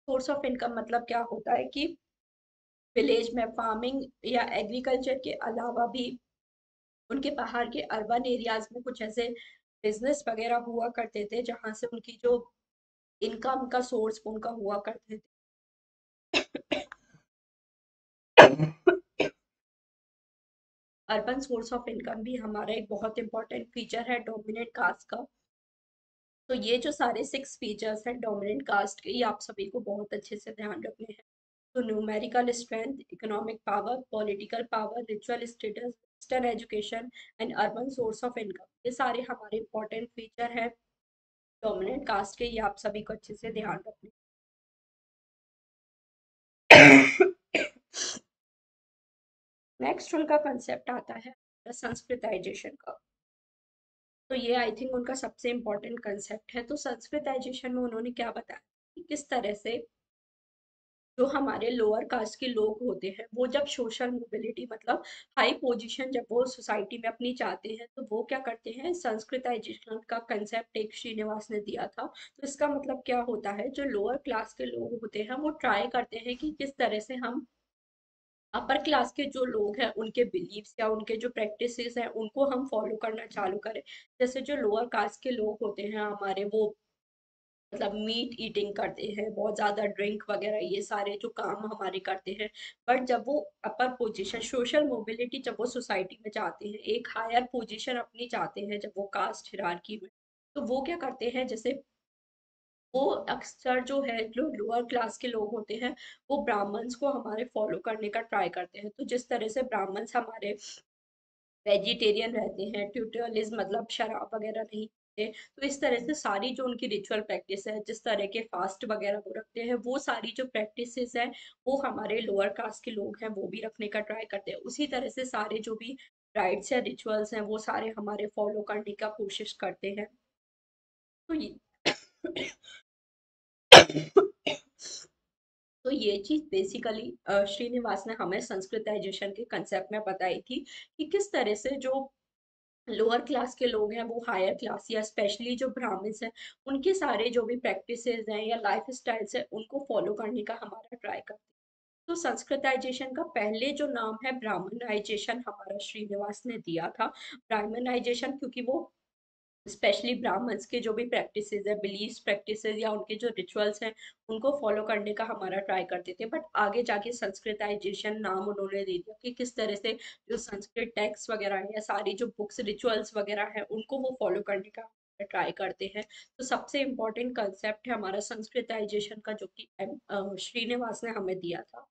सोर्स ऑफ इनकम मतलब क्या होता है कि विलेज में फार्मिंग या एग्रीकल्चर के अलावा भी उनके बाहर के अर्बन एरियाज में कुछ ऐसे बिजनेस वगैरह हुआ करते थे जहां से उनकी जो इनकम का सोर्स उनका हुआ करते थे। अर्बन सोर्स ऑफ इनकम भी हमारा एक बहुत इंपॉर्टेंट फीचर है डोमिनेंट कास्ट का। तो ये जो सारे सिक्स फीचर्स हैं डोमिनेंट कास्ट के, ये आप सभी को बहुत अच्छे से ध्यान रखने हैं। तो numerical strength, economic power, political power, ritual status, western education and urban source of income, ये सारे हमारे इंपॉर्टेंट फीचर हैं डोमिनेंट कास्ट के। ये आप सभी को अच्छे से ध्यान रखने। नेक्स्ट उनका कंसेप्ट आता है संस्कृताइजेशन का। तो ये आई थिंक उनका सबसे इम्पोर्टेंट कंसेप्ट है। तो संस्कृताइजेशन में उन्होंने क्या बताया कि किस तरह से जो हमारे लोअर कास्ट के लोग होते हैं वो जब सोशल मोबिलिटी मतलब हाई पोजीशन जब वो सोसाइटी में अपनी चाहते हैं तो वो क्या करते हैं, संस्कृताइजेशन का कंसेप्ट एक श्रीनिवास ने दिया था। तो इसका मतलब क्या होता है, जो लोअर क्लास के लोग होते हैं वो ट्राई करते हैं कि किस तरह से हम अपर क्लास के जो लोग हैं उनके बिलीव्स या उनके जो प्रैक्टिसेस हैं उनको हम फॉलो करना चालू करें। जैसे जो लोअर कास्ट के लोग होते हैं हमारे, वो मतलब मीट ईटिंग करते हैं, बहुत ज्यादा ड्रिंक वगैरह ये सारे जो काम हमारे करते हैं। बट जब वो अपर पोजीशन सोशल मोबिलिटी जब वो सोसाइटी में चाहते हैं, एक हायर पोजीशन अपनी चाहते हैं, जब वो कास्ट हिरार्की में, तो वो क्या करते हैं, जैसे वो अक्सर जो है जो लोअर क्लास के लोग होते हैं वो ब्राह्मण्स को हमारे फॉलो करने का ट्राई करते हैं। तो जिस तरह से ब्राह्मण्स हमारे वेजिटेरियन रहते हैं, ट्यूटोरियलिज्म मतलब शराब वगैरह नहीं पीते, तो इस तरह से सारी जो उनकी रिचुअल प्रैक्टिस है, जिस तरह के फास्ट वगैरह वो रखते हैं, वो सारी जो प्रैक्टिसेस है वो हमारे लोअर कास्ट के लोग हैं वो भी रखने का ट्राई करते हैं। उसी तरह से सारे जो भी राइट्स या रिचुअल्स हैं वो सारे हमारे फॉलो करने का कोशिश करते हैं। तो ये तो ये चीज बेसिकली श्रीनिवास ने हमें संस्कृताइजेशन के कंसेप्ट में बताई थी कि किस तरह से जो लोअर क्लास के लोग हैं वो हायर क्लास या स्पेशली जो ब्राह्मण्स हैं उनके सारे जो भी प्रैक्टिसेस हैं या लाइफ स्टाइल्स हैं उनको फॉलो करने का हमारा ट्राई करते हैं। तो संस्कृताइजेशन का पहले जो नाम है ब्राह्मणाइजेशन हमारा श्रीनिवास ने दिया था। ब्राह्मणाइजेशन क्योंकि वो स्पेशली ब्राह्मण्स के जो भी प्रैक्टिसेस है, बिलीव्स प्रैक्टिसेस या उनके जो रिचुअल्स हैं उनको फॉलो करने का हमारा ट्राई करते थे। बट आगे जाके संस्कृताइजेशन नाम उन्होंने दे दिया कि किस तरह से जो संस्कृत टेक्स्ट वगैरह है या सारी जो बुक्स रिचुअल्स वगैरह है उनको वो फॉलो करने का ट्राई करते हैं। तो सबसे इम्पोर्टेंट कंसेप्ट है हमारा संस्कृताइजेशन का, जो कि अ, श्रीनिवास ने हमें दिया था।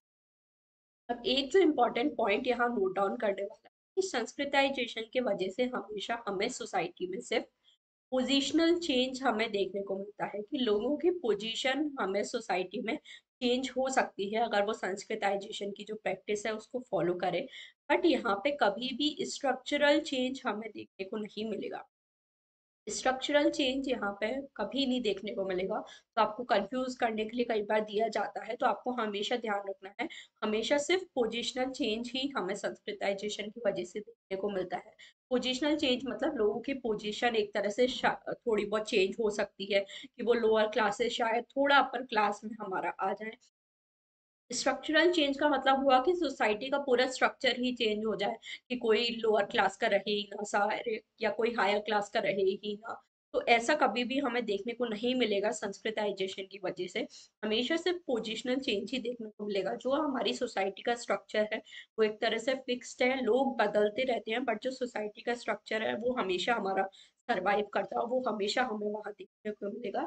अब एक जो इम्पोर्टेंट पॉइंट यहाँ नोट डाउन करने वाला है कि संस्कृताइजेशन की वजह से हमेशा हमें सोसाइटी में सिर्फ पोजीशनल चेंज हमें देखने को मिलता है कि लोगों की पोजीशन हमें सोसाइटी में चेंज हो सकती है अगर वो संस्कृताइजेशन की जो प्रैक्टिस है उसको फॉलो करें। बट यहाँ पे कभी भी स्ट्रक्चरल चेंज हमें देखने को नहीं मिलेगा। स्ट्रक्चरल चेंज यहाँ पे कभी नहीं देखने को मिलेगा। तो आपको कंफ्यूज करने के लिए कई बार दिया जाता है, तो आपको हमेशा ध्यान रखना है, हमेशा सिर्फ पोजिशनल चेंज ही हमें संस्कृताइजेशन की वजह से देखने को मिलता है। पोजिशनल चेंज मतलब लोगों की पोजीशन एक तरह से शा- थोड़ी बहुत चेंज हो सकती है कि वो लोअर क्लास से शायद थोड़ा अपर क्लास में हमारा आ जाए। स्ट्रक्चरल चेंज का मतलब हुआ कि सोसाइटी का पूरा स्ट्रक्चर ही चेंज हो जाए, कि कोई लोअर क्लास का रहे ही ना सारे या कोई हायर क्लास का रहे ही ना। तो ऐसा कभी भी हमें देखने को नहीं मिलेगा संस्कृताइजेशन की वजह से। हमेशा सिर्फ पोजिशनल चेंज ही देखने को मिलेगा। जो हमारी सोसाइटी का स्ट्रक्चर है वो एक तरह से फिक्स्ड है, लोग बदलते रहते हैं, बट जो सोसाइटी का स्ट्रक्चर है वो हमेशा हमारा सर्वाइव करता है, वो हमेशा हमें वहां देखने को मिलेगा।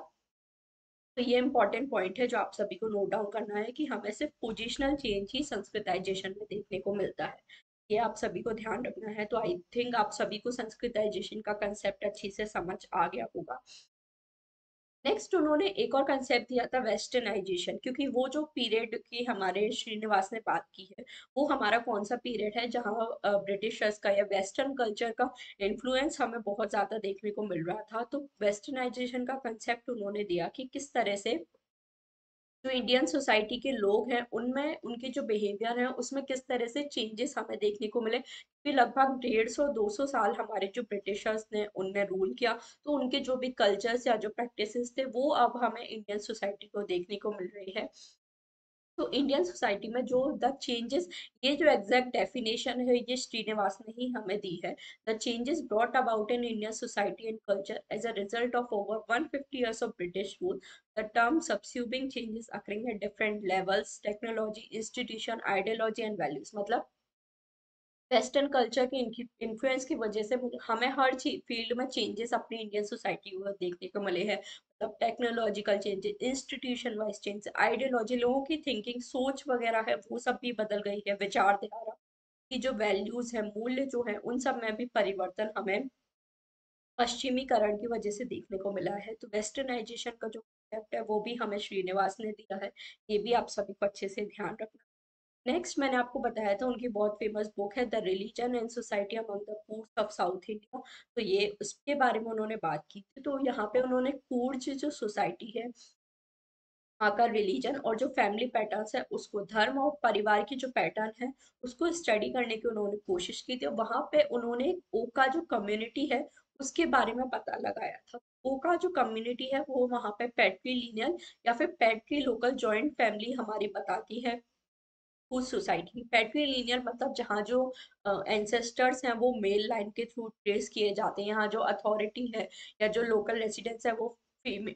तो ये इंपॉर्टेंट पॉइंट है जो आप सभी को नोट डाउन करना है कि हमें सिर्फ पोजिशनल चेंज ही संस्कृताइजेशन में देखने को मिलता है। ये आप सभी को ध्यान रखना है। तो आई थिंक आप सभी को संस्कृताइजेशन का कंसेप्ट अच्छी से समझ आ गया होगा। नेक्स्ट उन्होंने एक और कंसेप्ट दिया था वेस्टर्नाइजेशन, क्योंकि वो जो पीरियड की हमारे श्रीनिवास ने बात की है वो हमारा कौन सा पीरियड है जहाँ ब्रिटिशर्स का या वेस्टर्न कल्चर का इन्फ्लुएंस हमें बहुत ज्यादा देखने को मिल रहा था। तो वेस्टर्नाइजेशन का कंसेप्ट उन्होंने दिया कि किस तरह से जो इंडियन सोसाइटी के लोग हैं उनमें उनके जो बिहेवियर है उसमें किस तरह से चेंजेस हमें देखने को मिले, क्योंकि लगभग डेढ़ सौ दो सौ साल हमारे जो ब्रिटिशर्स ने उनने रूल किया, तो उनके जो भी कल्चर्स या जो प्रैक्टिसेस थे वो अब हमें इंडियन सोसाइटी को देखने को मिल रही है। तो इंडियन सोसाइटी में जो द चेंजेस, ये जो एग्जैक्ट डेफिनेशन है ये श्रीनिवास ने ही हमें दी है। The changes brought about in Indian society and culture as a result of over one hundred fifty years of British rule. The term subsuming changes occurring at different levels, technology, institution, ideology and values. मतलब western culture के influence की वजह से मुझे हमें हर चीज field में changes अपनी इंडियन सोसाइटी को देखने को मिले हैं। मतलब technological changes, institution wise change, ideology, लोगों की थिंकिंग सोच वगैरह है वो सब भी बदल गई है, विचारधारा की जो वैल्यूज है, मूल्य जो है, उन सब में भी परिवर्तन हमें पश्चिमीकरण की वजह से देखने को मिला है। तो वेस्टर्नाइजेशन का जो concept है वो भी हमें श्रीनिवास ने दिया है, ये भी आप सभी को अच्छे से ध्यान रखना। नेक्स्ट मैंने आपको बताया था उनकी बहुत फेमस बुक है the religion and society among the Coorgs of South India. तो ये उसके बारे में उन्होंने बात की थी। तो यहाँ पे उन्होंने कूर्ज जो सोसाइटी है, वहाँ का रिलीजन और जो फैमिली पैटर्न्स है उसको, धर्म और परिवार की जो पैटर्न है उसको स्टडी करने की उन्होंने कोशिश की थी। और वहाँ पे उन्होंने ओका जो कम्युनिटी है उसके बारे में पता लगाया था। ओका जो कम्युनिटी है वो वहाँ पे पैट्रीलिनियल या फिर पैट्री लोकल जॉइंट फैमिली हमारी बताती है उस सोसाइटी। पैट्रीलिनियल मतलब जहाँ जो एंसेस्टर्स हैं वो मेल लाइन के थ्रू ट्रेस किए जाते हैं, यहाँ जो अथॉरिटी है या जो लोकल रेसिडेंट्स है वो फीमेल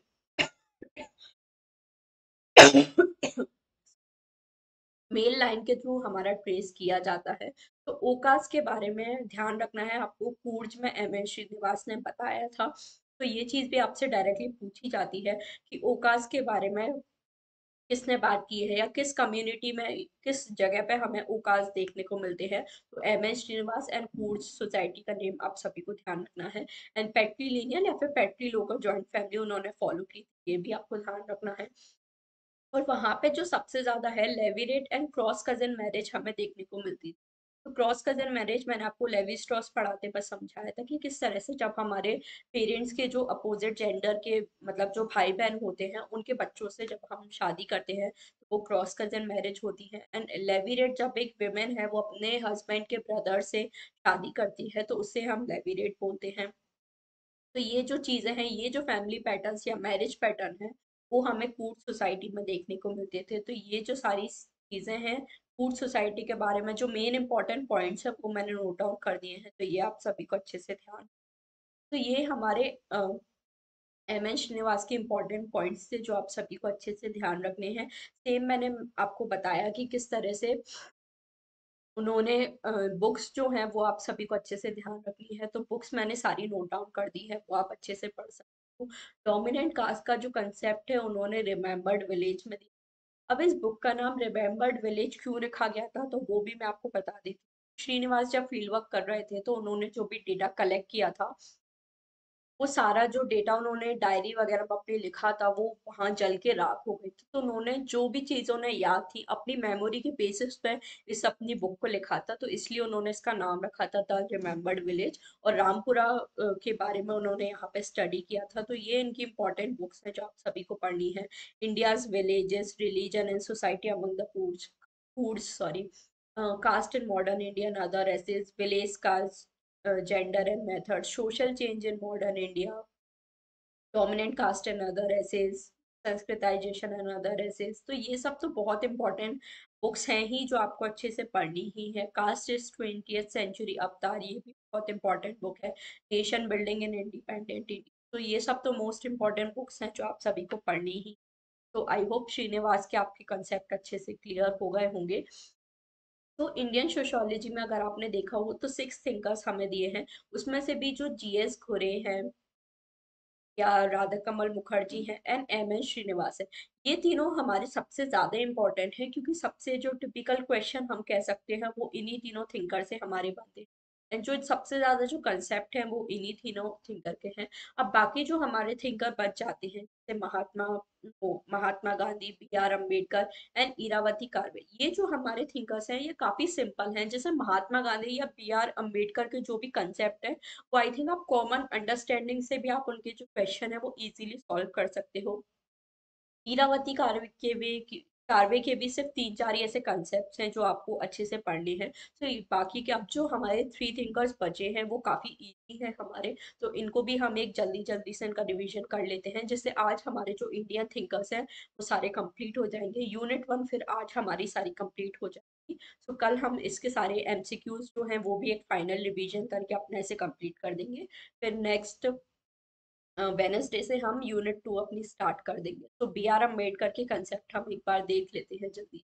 मेल लाइन के थ्रू हमारा ट्रेस किया जाता है। तो ओकास के बारे में ध्यान रखना है आपको, कूर्ज में एम एन श्रीनिवास ने बताया था। तो ये चीज भी आपसे डायरेक्टली पूछी जाती है कि ओकास के बारे में किसने बात की है या किस कम्युनिटी में किस जगह पे हमें ओकास देखने को मिलते हैं। तो M N Srinivas and Coorg society का नेम आप सभी को ध्यान रखना है। एंड पैट्रीलिनियल या फिर पैट्री लोकल जॉइंट फैमिली उन्होंने फॉलो की, ये भी आपको ध्यान रखना है। और वहां पे जो सबसे ज्यादा है levirate and cross cousin marriage हमें देखने को मिलती थी। तो क्रॉस कजन मैरिज मैंने आपको लेवी स्ट्रॉस पढ़ाते पर समझाया था कि किस तरह से जब हमारे पेरेंट्स के जो अपोजिट जेंडर के मतलब जो भाई बहन होते हैं उनके बच्चों से जब हम शादी करते हैं तो वो क्रॉस कजन मैरिज होती है। एंड लेविरेट जब एक विमेन है वो अपने हस्बैंड के ब्रदर से शादी करती है तो उसे हम लेविरेट बोलते हैं। तो ये जो चीजें हैं, ये जो फैमिली पैटर्न्स या मैरिज पैटर्न है वो हमें कूट सोसाइटी में देखने को मिलते थे। तो ये जो सारी चीजें हैं कूट सोसाइटी के बारे में जो मेन इंपॉर्टेंट पॉइंट्स है वो मैंने नोट डाउन कर दिए हैं, तो ये आप सभी को अच्छे से ध्यान। तो ये हमारे एम एन श्रीनिवास के इंपॉर्टेंट पॉइंट्स थे जो आप सभी को अच्छे से ध्यान रखने हैं। सेम मैंने आपको बताया कि किस तरह से उन्होंने बुक्स जो हैं वो आप सभी को अच्छे से ध्यान रखनी है। तो बुक्स मैंने सारी नोट डाउन कर दी है, वो आप अच्छे से पढ़ सकते हो। डोमिनेंट कास्ट का जो कंसेप्ट है उन्होंने रिमेम्बर्ड विलेज में दिया। अब इस बुक का नाम रिमेम्बर्ड विलेज क्यों रखा गया था तो वो भी मैं आपको बता देती हूँ। श्रीनिवास जब फील्ड वर्क कर रहे थे तो उन्होंने जो भी डेटा कलेक्ट किया था वो सारा जो डेटा उन्होंने डायरी वगैरह में अपने लिखा था वो वहां जल के राख हो गई थी। तो उन्होंने जो भी चीज उन्हें याद थी अपनी मेमोरी के बेसिस पे इस अपनी बुक को लिखा था, तो इसलिए उन्होंने इसका नाम रखा था द रिमेम्बर्ड विलेज। और रामपुरा अ, के बारे में उन्होंने यहाँ पे स्टडी किया था। तो ये इनकी इंपॉर्टेंट बुक्स हैं जो आप सभी को पढ़नी है। India's villages, religion and society among the foods foods sorry caste in modern Indian other essays, village caste, uh, gender and methods, social change in modern India, dominant caste and other essays, Sanskritization and other essays। तो ये सब तो बहुत important books हैं ही जो आपको अच्छे से पढ़नी ही है। कास्ट इज ट्वेंटियथ सेंचुरी अवतार, ये भी बहुत इंपॉर्टेंट बुक है। Nation building in independent India. तो ये सब तो मोस्ट इंपॉर्टेंट बुक्स हैं जो आप सभी को पढ़नी ही। तो आई होप श्रीनिवास के आपके कंसेप्ट अच्छे से क्लियर हो गए होंगे। तो इंडियन सोशियोलॉजी में अगर आपने देखा हो तो सिक्स थिंकर्स हमें दिए हैं। उसमें से भी जो जी एस घुरे हैं या राधा कमल मुखर्जी हैं एंड एम एन श्रीनिवास है, ये तीनों हमारे सबसे ज्यादा इंपॉर्टेंट है क्योंकि सबसे जो टिपिकल क्वेश्चन हम कह सकते हैं वो इन्हीं तीनों थिंकर से हमारे बनते हैं। एंड जो सबसे ज्यादा जो कंसेप्ट है वो इन्हीं तीनों थिंकर के हैं। अब बाकी जो हमारे थिंकर बच जाते हैं जैसे महात्मा वो Mahatma Gandhi, B R Ambedkar and Irawati Karve, ये जो हमारे थिंकर्स हैं ये काफी सिंपल हैं। जैसे महात्मा गांधी या बी आर अम्बेडकर के जो भी कंसेप्ट है वो आई थिंक आप कॉमन अंडरस्टैंडिंग से भी आप उनके जो क्वेश्चन है वो इजीली सॉल्व कर सकते हो। ईरावती कार्वे के भी कार्वे के भी सिर्फ तीन चार ही ऐसे कंसेप्ट हैं जो आपको अच्छे से पढ़ने हैं। तो ये बाकी के अब जो हमारे थ्री थिंकर्स बचे हैं वो काफी इजी हैं हमारे। तो इनको भी हम एक जल्दी जल्दी से इनका रिवीजन कर लेते हैं, जिससे आज हमारे जो इंडियन थिंकर्स हैं वो सारे कंप्लीट हो जाएंगे। यूनिट वन फिर आज हमारी सारी कंप्लीट हो जाएगी। तो कल हम इसके सारे एमसीक्यूज जो हैं वो भी एक फाइनल रिवीजन करके अपने से कंप्लीट कर देंगे। फिर नेक्स्ट वेनसडे से हम यूनिट टू अपनी स्टार्ट कर देंगे। तो बी आर अम्बेडकर के कंसेप्ट हम एक बार देख लेते हैं जल्दी।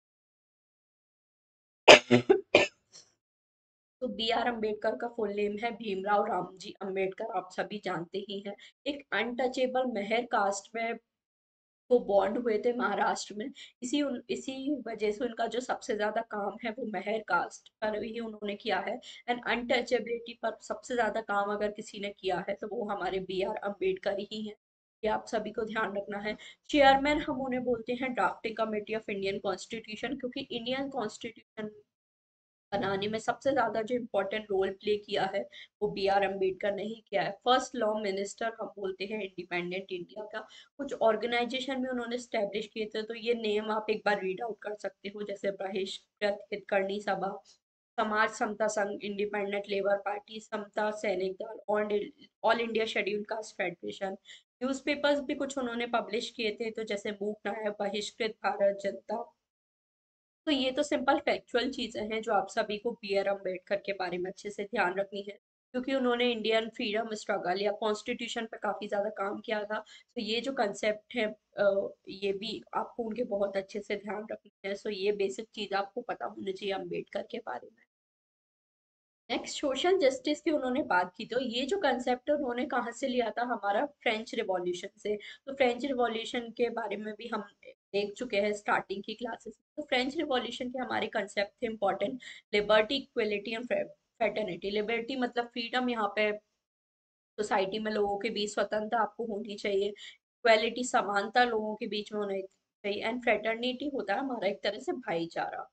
तो बी आर अम्बेडकर का फुल नेम है भीमराव रामजी अम्बेडकर, आप सभी जानते ही हैं। एक अनटचेबल मेहर कास्ट में वो बॉन्ड हुए थे महाराष्ट्र में। इसी उन इसी वजह से उनका जो सबसे ज्यादा काम है वो मेहर कास्ट पर ही उन्होंने किया है। एंड अनटचेबिलिटी पर सबसे ज्यादा काम अगर किसी ने किया है तो वो हमारे बी आर अम्बेडकर ही हैं। ये आप सभी को ध्यान रखना है। चेयरमैन हम उन्हें बोलते हैं drafting committee of Indian constitution, क्योंकि इंडियन कॉन्स्टिट्यूशन बनाने में सबसे ज्यादा जो इम्पोर्टेंट रोल प्ले किया है वो बी आर अम्बेडकर ने ही किया है। फर्स्ट लॉ मिनिस्टर हम बोलते हैं इंडिपेंडेंट इंडिया का। कुछ ऑर्गेनाइजेशन भी उन्होंने स्टैब्लिश किए थे, तो ये नेम आप एक बार रीड आउट कर सकते हो, जैसे बहिष्कृत हितकर्णी सभा, समाज समता संघ, independent labour party, Samata Sainik Dal, all India scheduled caste federation. Newspapers भी कुछ उन्होंने पब्लिश किए थे, तो जैसे मूक नायक, बहिष्कृत भारत जनता। तो ये तो सिंपल फैक्चुअल चीजें हैं जो आप सभी को बी आर अम्बेडकर के बारे में अच्छे से ध्यान रखनी है, क्योंकि उन्होंने इंडियन फ्रीडम स्ट्रगल या कॉन्स्टिट्यूशन पे काफी ज्यादा काम किया था। तो ये जो कंसेप्ट है अ, ये भी आपको उनके बहुत अच्छे से ध्यान रखनी है। सो ये बेसिक चीज आपको पता होनी चाहिए अम्बेडकर के बारे में। नेक्स्ट सोशल जस्टिस की उन्होंने बात की, तो ये जो कंसेप्ट है उन्होंने कहाँ से लिया था, हमारा फ्रेंच रिवॉल्यूशन से। तो फ्रेंच रिवॉल्यूशन के बारे में भी हम देख चुके हैं स्टार्टिंग की क्लासेस में। तो फ्रेंच रिवॉल्यूशन के हमारे कंसेप्ट थे important, liberty, equality and fraternity. Liberty मतलब फ्रीडम, यहाँ पे सोसाइटी में लोगों के बीच स्वतंत्रता आपको होनी चाहिए। इक्वलिटी समानता लोगों के बीच में होनी चाहिए। एंड फ्रेटर्निटी होता है हमारा एक तरह से भाईचारा।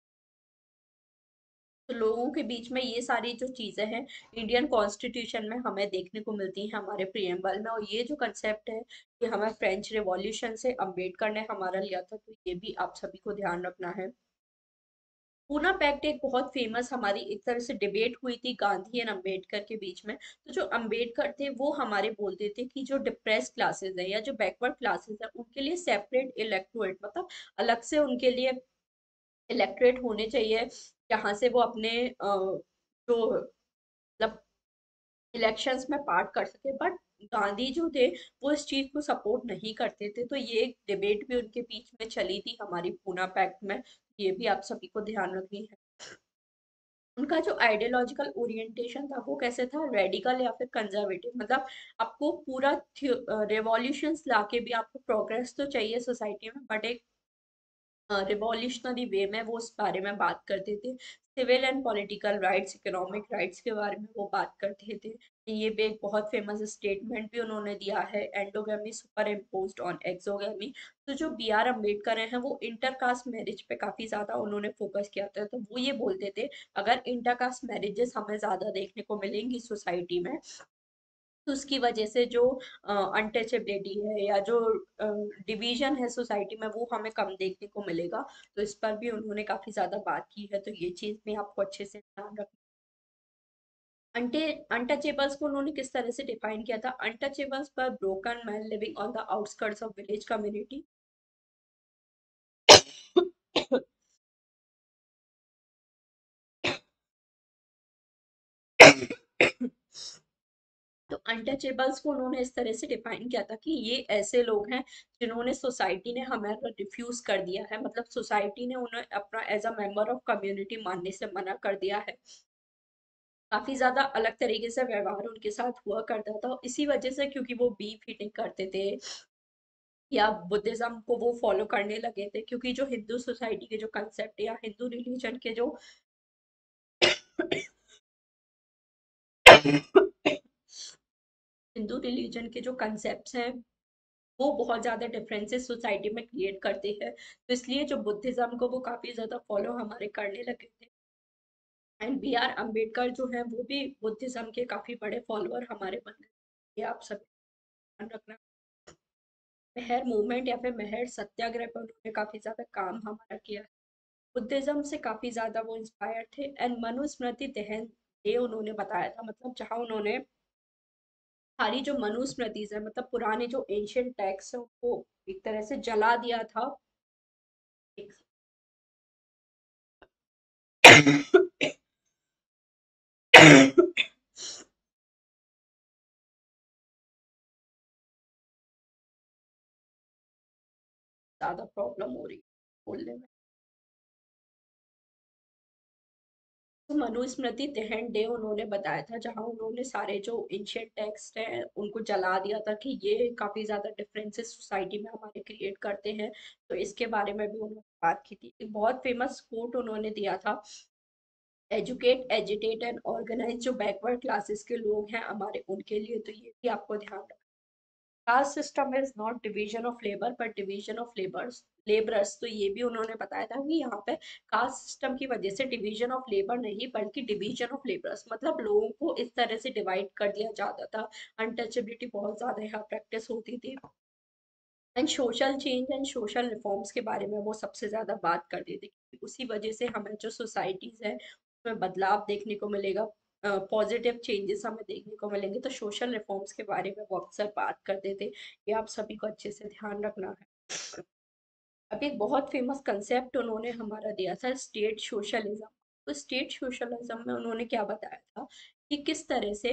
तो लोगों के बीच में ये सारी जो चीजें हैं इंडियन कॉन्स्टिट्यूशन में हमें देखने को मिलती हैं हमारे प्रियम्बल में। और ये जो कंसेप्ट है कि हमें फ्रेंच रिवॉल्यूशन से अम्बेडकर ने हमारा लिया था, तो ये भी आप सभी को ध्यान रखना है। पूना पैक्ट एक बहुत फेमस हमारी एक तरह से डिबेट हुई थी गांधी एंड अम्बेडकर के बीच में। तो जो अम्बेडकर थे वो हमारे बोलते थे कि जो डिप्रेस क्लासेस है या जो बैकवर्ड क्लासेस है उनके लिए सेपरेट इलेक्टोरेट, मतलब अलग से उनके लिए इलेक्टोरेट होने चाहिए, जहाँ से वो अपने अ, जो मतलब इलेक्शंस में पार्ट कर सके। बट गांधी जो थे वो इस चीज को सपोर्ट नहीं करते थे। तो ये एक डिबेट भी उनके बीच में चली थी हमारी पूना पैक्ट में। ये भी आप सभी को ध्यान रखनी है। उनका जो आइडियोलॉजिकल ओरिएंटेशन था वो कैसे था, रेडिकल या फिर कंजर्वेटिव। मतलब आपको पूरा रेवोल्यूशंस लाके भी आपको प्रोग्रेस तो चाहिए सोसाइटी में, बट एक रिवॉल्यूशनरी वे में वो उस बारे में बात करते थे। Civil and political rights, economic rights के बारे में वो बात करते थे। ये भी एक बहुत फेमस स्टेटमेंट भी उन्होंने दिया है, endogamy superimposed on exogamy. तो जो बी आर अम्बेडकर हैं वो इंटरकास्ट मैरिज पे काफी ज्यादा उन्होंने फोकस किया था। तो वो ये बोलते थे अगर इंटरकास्ट मैरिजेस हमें ज्यादा देखने को मिलेंगी सोसाइटी में, तो उसकी वजह से जो अनटचेबिलिटी है या जो डिवीजन है सोसाइटी में वो हमें कम देखने को मिलेगा। तो इस पर भी उन्होंने काफी ज्यादा बात की है। तो ये चीज भी आपको अच्छे से ध्यान रखना। अनटे अनटचेबल्स को उन्होंने किस तरह से डिफाइन किया था, अनटचेबल्स पर broken man living on the outskirts of village community. तो अनटचेबल्स को उन्होंने इस तरह से डिफाइन किया था कि ये ऐसे लोग हैं जिन्होंने सोसाइटी ने हमें रिफ्यूज कर दिया है, मतलब सोसाइटी ने उन्हें अपना as a member of community मानने से मना कर दिया है। काफी ज्यादा अलग तरीके से व्यवहार उनके साथ हुआ करता था, इसी वजह से क्योंकि वो बीफ ईटिंग करते थे या बुद्धिज्म को वो फॉलो करने लगे थे। क्योंकि जो हिंदू सोसाइटी के जो कंसेप्ट या हिंदू रिलीजन के जो हिंदू रिलीजन के जो कंसेप्ट्स हैं वो बहुत ज्यादा डिफरेंसेस सोसाइटी में क्रिएट करते हैं। तो इसलिए जो बुद्धिज्म को वो काफी ज्यादा फॉलो हमारे करने लगे थे। एंड बी आर अम्बेडकर जो है वो भी बुद्धिज्म के काफी बड़े फॉलोअर हमारे बन गए। ये आप सब ध्यान रखना। मेहर मूवमेंट या फिर मेहर सत्याग्रह पर उन्होंने काफी ज्यादा काम हमारा किया है। बुद्धिज्म से काफी ज्यादा वो इंस्पायर थे। एंड मनुस्मृति दहन ये उन्होंने बताया था, मतलब जहाँ उन्होंने सारी जो मनुस्मृतिज है, मतलब पुराने जो एंशियंट टेक्स्ट है उनको एक तरह से जला दिया था। एक ज्यादा प्रॉब्लम हो रही है बोलने में। तो मनुस्मृति दहन डे उन्होंने बताया था, जहां उन्होंने सारे जो एंशियंट टेक्स्ट हैं उनको जला दिया था कि ये काफी ज्यादा डिफरेंसेस सोसाइटी में हमारे क्रिएट करते हैं। तो इसके बारे में भी उन्होंने बात की थी। एक बहुत फेमस कोट उन्होंने दिया था, एजुकेट एजिटेट एंड ऑर्गेनाइज, जो बैकवर्ड क्लासेस के लोग हैं हमारे उनके लिए। तो ये भी आपको ध्यान रखना। Caste system is not division of labour but division of labours labourers. तो ये भी उन्होंने बताया था कि यहाँ पे कास्ट सिस्टम की वजह से डिवीजन ऑफ लेबर नहीं बल्कि डिवीजन ऑफ लेबरर्स, मतलब लोगों को इस तरह से डिवाइड कर दिया जाता था। अनटचेबिलिटी बहुत ज्यादा यहाँ प्रैक्टिस होती थी। And social change and social reforms के बारे में वो सबसे ज्यादा बात करते थे कि उसी वजह से हमें जो सोसाइटीज है उसमें बदलाव देखने को मिलेगा, पॉजिटिव चेंजेस हमें देखने को मिलेंगे। तो सोशल रिफॉर्म्स के बारे में वो अक्सर बात करते थे। ये आप सभी को अच्छे से ध्यान रखना है। अब एक बहुत फेमस कंसेप्ट उन्होंने हमारा दिया था, स्टेट सोशलिज्म। तो स्टेट सोशलिज्म में उन्होंने क्या बताया था कि किस तरह से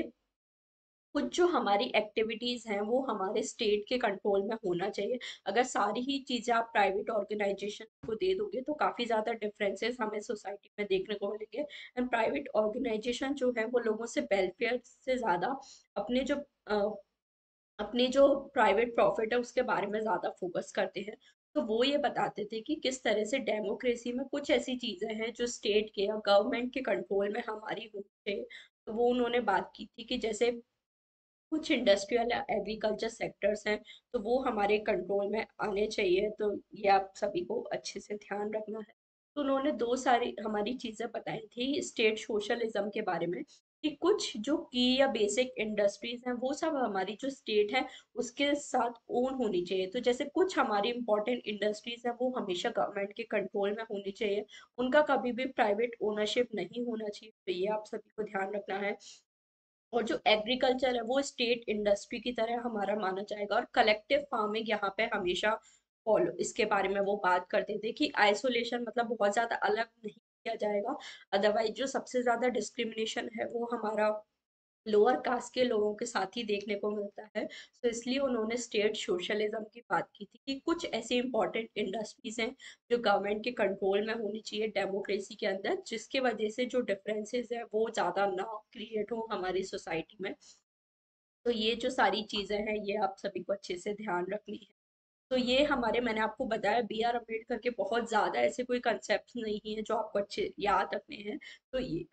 कुछ जो हमारी एक्टिविटीज हैं वो हमारे स्टेट के कंट्रोल में होना चाहिए। अगर सारी ही चीजें आप प्राइवेट ऑर्गेनाइजेशन को दे दोगे तो काफी ज्यादा डिफरेंसेस हमें सोसाइटी में देखने को मिलेंगे। एंड प्राइवेट ऑर्गेनाइजेशन जो है वो लोगों से वेलफेयर से ज्यादा अपने जो अ, अपने जो प्राइवेट प्रॉफिट है उसके बारे में ज्यादा फोकस करते हैं। तो वो ये बताते थे कि किस तरह से डेमोक्रेसी में कुछ ऐसी चीजें हैं जो स्टेट के या गवर्नमेंट के कंट्रोल में हमारी होनी चाहिए। तो वो उन्होंने बात की थी कि जैसे कुछ इंडस्ट्रियल या एग्रीकल्चर सेक्टर्स हैं तो वो हमारे कंट्रोल में आने चाहिए। तो ये आप सभी को अच्छे से ध्यान रखना है। तो उन्होंने दो सारी हमारी चीजें बताई थी स्टेट सोशलिज्म के बारे में, कि कुछ जो की या बेसिक इंडस्ट्रीज हैं वो सब हमारी जो स्टेट है उसके साथ ओन होनी चाहिए। तो जैसे कुछ हमारी इंपॉर्टेंट इंडस्ट्रीज हैं वो हमेशा गवर्नमेंट के कंट्रोल में होनी चाहिए, उनका कभी भी प्राइवेट ओनरशिप नहीं होना चाहिए। तो ये आप सभी को ध्यान रखना है। और जो एग्रीकल्चर है वो स्टेट इंडस्ट्री की तरह हमारा माना जाएगा। और कलेक्टिव फार्मिंग यहाँ पे हमेशा फॉलो, इसके बारे में वो बात करते थे कि आइसोलेशन मतलब बहुत ज्यादा अलग नहीं किया जाएगा। अदरवाइज जो सबसे ज्यादा डिस्क्रिमिनेशन है वो हमारा लोअर कास्ट के लोगों के साथ ही देखने को मिलता है। तो इसलिए उन्होंने स्टेट सोशलिज्म की बात की थी कि कुछ ऐसी इंपॉर्टेंट इंडस्ट्रीज हैं जो गवर्नमेंट के कंट्रोल में होनी चाहिए डेमोक्रेसी के अंदर, जिसके वजह से जो डिफरेंसेस है वो ज्यादा ना क्रिएट हो हमारी सोसाइटी में। तो ये जो सारी चीजें हैं ये आप सभी को अच्छे से ध्यान रखनी है। तो ये हमारे, मैंने आपको बताया बी आर अम्बेडकर के बहुत ज्यादा ऐसे कोई कंसेप्ट नहीं है जो आपको अच्छे याद रखने हैं। तो ये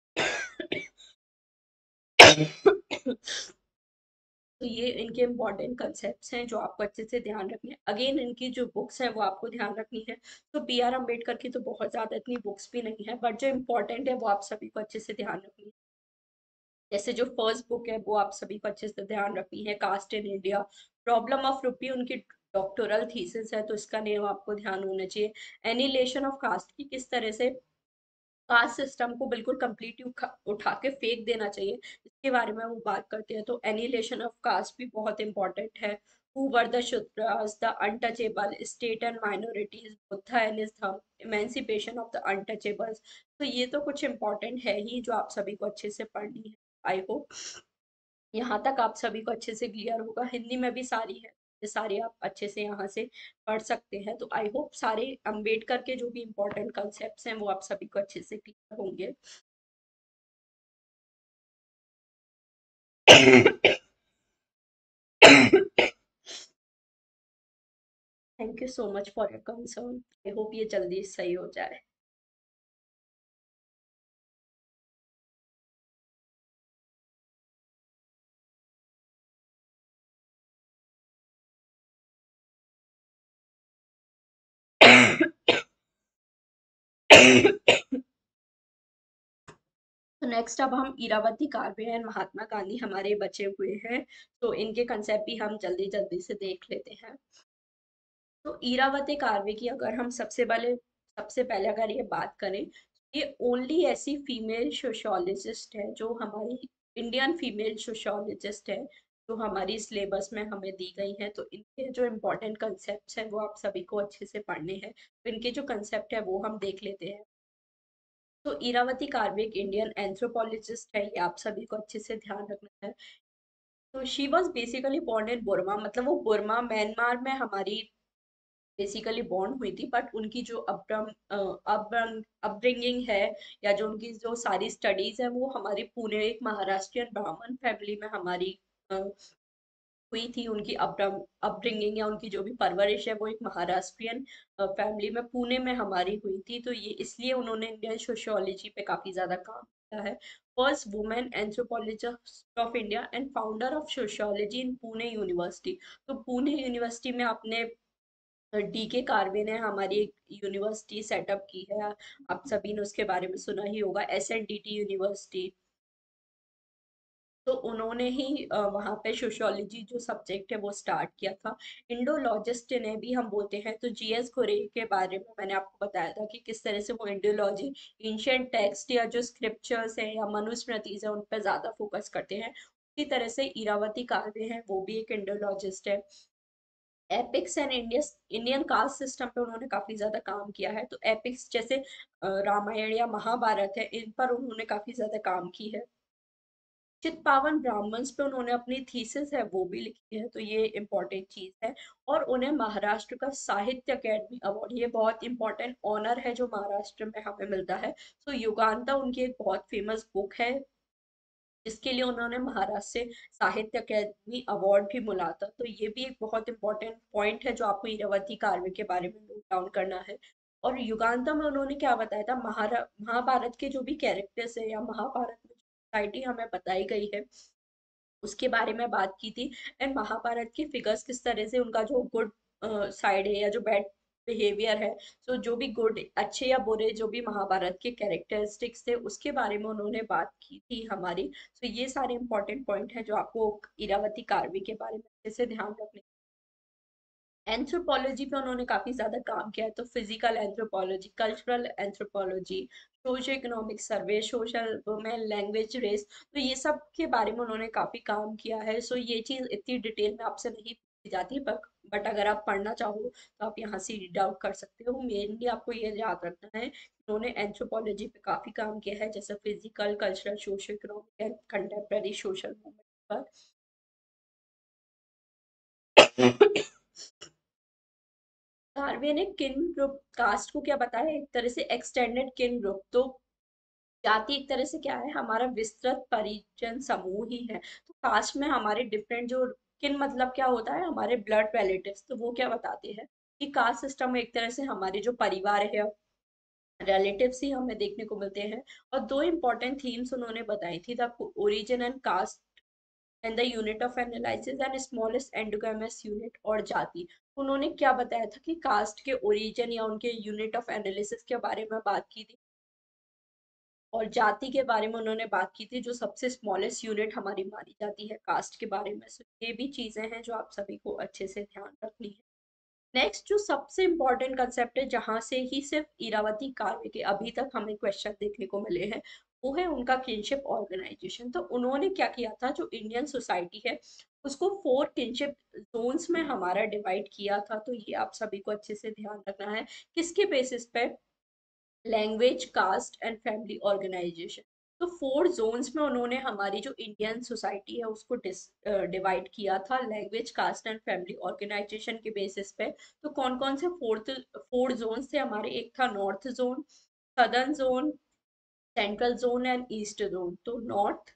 तो ये इनके इम्पोर्टेंट कंसेप्ट्स हैं जो आपको अच्छे से ध्यान रखने हैं। अगेन इनकी जो बुक्स हैं वो आपको ध्यान रखनी है। तो बी आर अम्बेडकर की तो बहुत ज्यादा इतनी बुक्स भी नहीं है, बट जो इम्पोर्टेंट है वो आप सभी को अच्छे से ध्यान रखनी है। जैसे जो फर्स्ट बुक है वो आप सभी को अच्छे से ध्यान रखनी है, caste in India, problem of rupee उनकी डॉक्टोरल थीसिस है तो इसका नेम आपको ध्यान होना चाहिए। एनिलेशन ऑफ कास्ट की किस तरह से कास्ट सिस्टम को बिल्कुल कंप्लीटली उठा, उठा के फेंक देना चाहिए, इसके बारे में वो बात करते हैं। तो एनिलेशन ऑफ कास्ट भी बहुत इंपॉर्टेंट है। Who were the Shudras the untouchable state and minorities Buddha and his Dhamma emancipation of the untouchables. तो ये तो कुछ इंपॉर्टेंट है ही जो आप सभी को अच्छे से पढ़नी है। आई होप यहाँ तक आप सभी को अच्छे से क्लियर होगा। हिंदी में भी सारी है, ये सारे आप अच्छे से यहाँ से पढ़ सकते हैं। तो आई होप सारे अंबेडकर के जो भी इम्पोर्टेंट कंसेप्ट्स हैं वो आप सभी को अच्छे से क्लियर होंगे। Thank you so much for your concern. I hope ये जल्दी सही हो जाए। नेक्स्ट अब हम इरावती कार्वे एंड महात्मा गांधी हमारे बचे हुए हैं, तो इनके कंसेप्ट भी हम जल्दी जल्दी से देख लेते हैं। तो इरावती कार्वे की अगर हम सबसे पहले सबसे पहले अगर ये बात करें, ये ओनली ऐसी फीमेल सोशियोलॉजिस्ट है जो हमारी इंडियन फीमेल सोशियोलॉजिस्ट है जो हमारी सिलेबस में हमें दी गई है। तो इनके जो इम्पोर्टेंट कंसेप्ट हैं वो आप सभी को अच्छे से पढ़ने हैं, तो इनके जो कंसेप्ट है वो हम देख लेते हैं। तो इरावती कार्वे एक इंडियन एंथ्रोपोलॉजिस्ट है, ये आप सभी को अच्छे से ध्यान रखना है। तो she was basically born in Burma, मतलब वो बुर्मा म्यांमार में हमारी बेसिकली बॉर्न हुई थी, बट उनकी जो अपब्रंग अपब्रिंगिंग है या जो उनकी जो सारी स्टडीज है वो हमारी पुणे एक महाराष्ट्रियन ब्राह्मण फैमिली में हमारी अ, हुई थी। उनकी अपब्रिंगिंग या उनकी जो भी परवरिश है वो एक महाराष्ट्रियन फैमिली में पुणे में हमारी हुई थी। तो ये इसलिए उन्होंने इंडियन सोशियोलॉजी पे काफी ज्यादा काम किया है। First women anthropologist of India and founder of sociology in Pune university. तो पुणे यूनिवर्सिटी में आपने डी के कार्वे ने हमारी एक यूनिवर्सिटी सेटअप की है, आप सभी ने उसके बारे में सुना ही होगा, S N D T university. तो उन्होंने ही अ, वहाँ पे सोशियोलॉजी जो सब्जेक्ट है वो स्टार्ट किया था। इंडोलॉजिस्ट ने भी हम बोलते हैं, तो जी एस घुरे के बारे में मैंने आपको बताया था कि किस तरह से वो इंडोलॉजी एंशिएंट टेक्स्ट या जो स्क्रिप्चर्स है या मनुस्मृतिज है उन पर ज्यादा फोकस करते हैं। उसी तरह से इरावती कार्वे हैं, वो भी एक इंडोलॉजिस्ट है। Epics and Indias Indian caste system पे उन्होंने काफी ज्यादा काम किया है। तो एपिक्स जैसे अ, रामायण या महाभारत है, इन पर उन्होंने काफी ज्यादा काम की है। चित्पावन ब्राह्मण्स पे उन्होंने अपनी थीसिस है वो भी लिखी है, तो ये इम्पोर्टेंट चीज है। और उन्हें महाराष्ट्र का साहित्य अकेडमी अवार्ड, ये बहुत इंपॉर्टेंट ऑनर है जो महाराष्ट्र में हमें मिलता है। तो युगांता उनकी एक बहुत फेमस बुक है जिसके लिए उन्होंने महाराष्ट्र से साहित्य अकेडमी अवार्ड भी मिला था। तो ये भी एक बहुत इंपॉर्टेंट पॉइंट है जो आपको इरावती कार्वे के बारे में नोट डाउन करना है। और युगांता में उन्होंने क्या बताया था, महारा महाभारत के जो भी कैरेक्टर्स है या महाभारत में सोसाइटी हमें बताई गई है उसके बारे में बात की थी। एंड महाभारत की फिगर्स किस तरह से उनका जो गुड साइड है या जो बैड बिहेवियर है, सो जो भी गुड अच्छे या बुरे जो भी महाभारत के कैरेक्टरिस्टिक्स थे उसके बारे में उन्होंने बात की थी हमारी। सो ये सारे इंपॉर्टेंट पॉइंट है जो आपको इरावती कार्वी के बारे में अच्छे से ध्यान रखने। एंथ्रोपोलॉजी पे उन्होंने काफी ज्यादा काम किया है, तो physical anthropology, cultural anthropology, socio economic survey, social women, language, race, तो ये सब के बारे में उन्होंने काफी काम किया है। सो ये चीज इतनी डिटेल में आपसे नहीं पूछी जाती, बट बट अगर आप पढ़ना चाहो तो आप यहाँ से रीड आउट कर सकते हो। मेनली आपको ये याद रखना है उन्होंने एंथ्रोपोलॉजी पे काफी काम किया है, जैसे physical, cultural, socio economic and contemporary social movement पर। कार्वे ने किन ग्रुप कास्ट को क्या बताया, एक तरह से एक्सटेंडेड किन ग्रुप। तो जाति एक तरह से क्या है, हमारा विस्तृत परिजन समूह ही है। तो कास्ट में हमारे डिफरेंट जो किन मतलब क्या होता है, हमारे ब्लड रिलेटिव्स, तो वो क्या बताते हैं कि कास्ट सिस्टम में एक तरह से हमारे जो परिवार है रिलेटिव्स ही हमें देखने को मिलते हैं। और दो इंपॉर्टेंट थीम्स उन्होंने बताई थी, the origin and caste and the unit of analysis and smallest endogamous unit, और जाति। उन्होंने क्या बताया था कि कास्ट के ओरिजिन या उनके यूनिट ऑफ एनालिसिस के बारे में बात की थी, और जाति के बारे में उन्होंने बात की थी जो सबसे स्मॉलेस्ट यूनिट हमारी मानी जाती है कास्ट के बारे में। So, ये भी चीजें हैं जो आप सभी को अच्छे से ध्यान रखनी है। नेक्स्ट जो सबसे इम्पोर्टेंट कंसेप्ट है जहां से ही सिर्फ इरावती कार्वे के अभी तक हमें क्वेश्चन देखने को मिले हैं, वो है उनका किनशिप ऑर्गेनाइजेशन। तो उन्होंने क्या किया था, जो इंडियन सोसाइटी है उसको फोर किनशिप जोन्स में हमारा डिवाइड किया था। तो ये आप सभी को अच्छे से ध्यान रखना है, किसके बेसिस पे, language, caste and family organisation. तो फोर जोन्स में उन्होंने हमारी जो इंडियन सोसाइटी है उसको डिवाइड किया था language, caste and family organisation के बेसिस पे। तो कौन कौन से फोर्थ फोर जोन्स थे हमारे, एक था north zone, southern zone, central zone and east zone. तो north,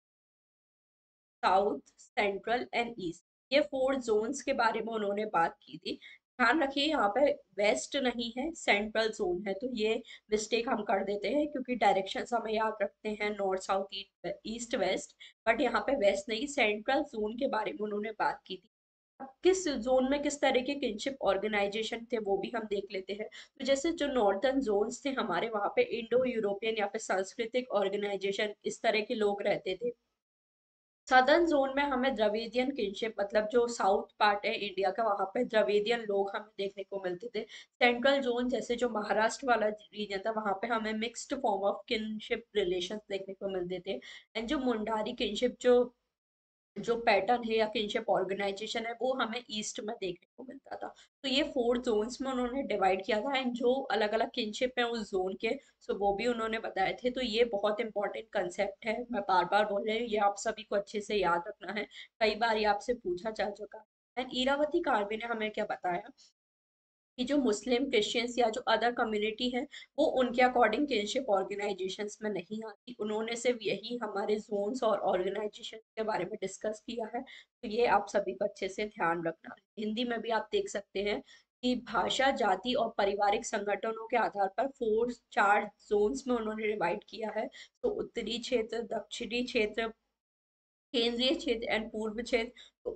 south, central and east, ये फोर जोन्स के बारे में उन्होंने बात की थी। ध्यान रखिए यहाँ पे वेस्ट नहीं है, सेंट्रल जोन है। तो ये मिस्टेक हम कर देते हैं क्योंकि डायरेक्शन हमें याद रखते हैं north, south, east, west, but यहाँ पे वेस्ट नहीं, सेंट्रल जोन के बारे में उन्होंने बात की थी। किस जोन में किस तरह के किनशिप ऑर्गेनाइजेशन थे वो भी हम देख लेते हैं। तो जैसे जो नॉर्थर्न जोन्स थे हमारे, वहां पे इंडो यूरोपियन या फिर सांस्कृतिक ऑर्गेनाइजेशन इस तरह के लोग रहते थे। सदर्न जोन में हमें द्रविडियन किनशिप, मतलब जो साउथ पार्ट है इंडिया का, वहां पे द्रविडियन लोग हमें देखने को मिलते थे। सेंट्रल जोन जैसे जो महाराष्ट्र वाला रीजन था, वहां पे हमें mixed form of kinship relations देखने को मिलते थे। एंड जो मुंडारी किनशिप जो जो पैटर्न है या किनशिप ऑर्गेनाइजेशन है, वो हमें ईस्ट में देखने को मिलता था। तो ये फोर जोन्स में उन्होंने डिवाइड किया था, एंड जो अलग अलग किनशिप है उस जोन के, सो वो भी उन्होंने बताए थे। तो ये बहुत इंपॉर्टेंट कंसेप्ट है, मैं बार बार बोल रही हूँ, ये आप सभी को अच्छे से याद रखना है, कई बार ये आपसे पूछा जा चुका है। एंड इरावती कार्बी ने हमें क्या बताया कि जो मुस्लिम क्रिश्चियंस या जो अदर कम्युनिटी है, वो उनके अकॉर्डिंग किनशिप ऑर्गेनाइजेशंस में नहीं आती। उन्होंने सिर्फ यही हमारे जोन्स और ऑर्गेनाइजेशन के बारे में डिस्कस किया है। तो ये आप सभी को अच्छे से ध्यान रखना है। हिंदी में भी आप देख सकते हैं कि भाषा, जाति और पारिवारिक संगठनों के आधार पर फोर चार जोन्स में उन्होंने डिवाइड किया है। तो उत्तरी क्षेत्र, दक्षिणी क्षेत्र, केंद्रीय क्षेत्र एंड पूर्व क्षेत्र।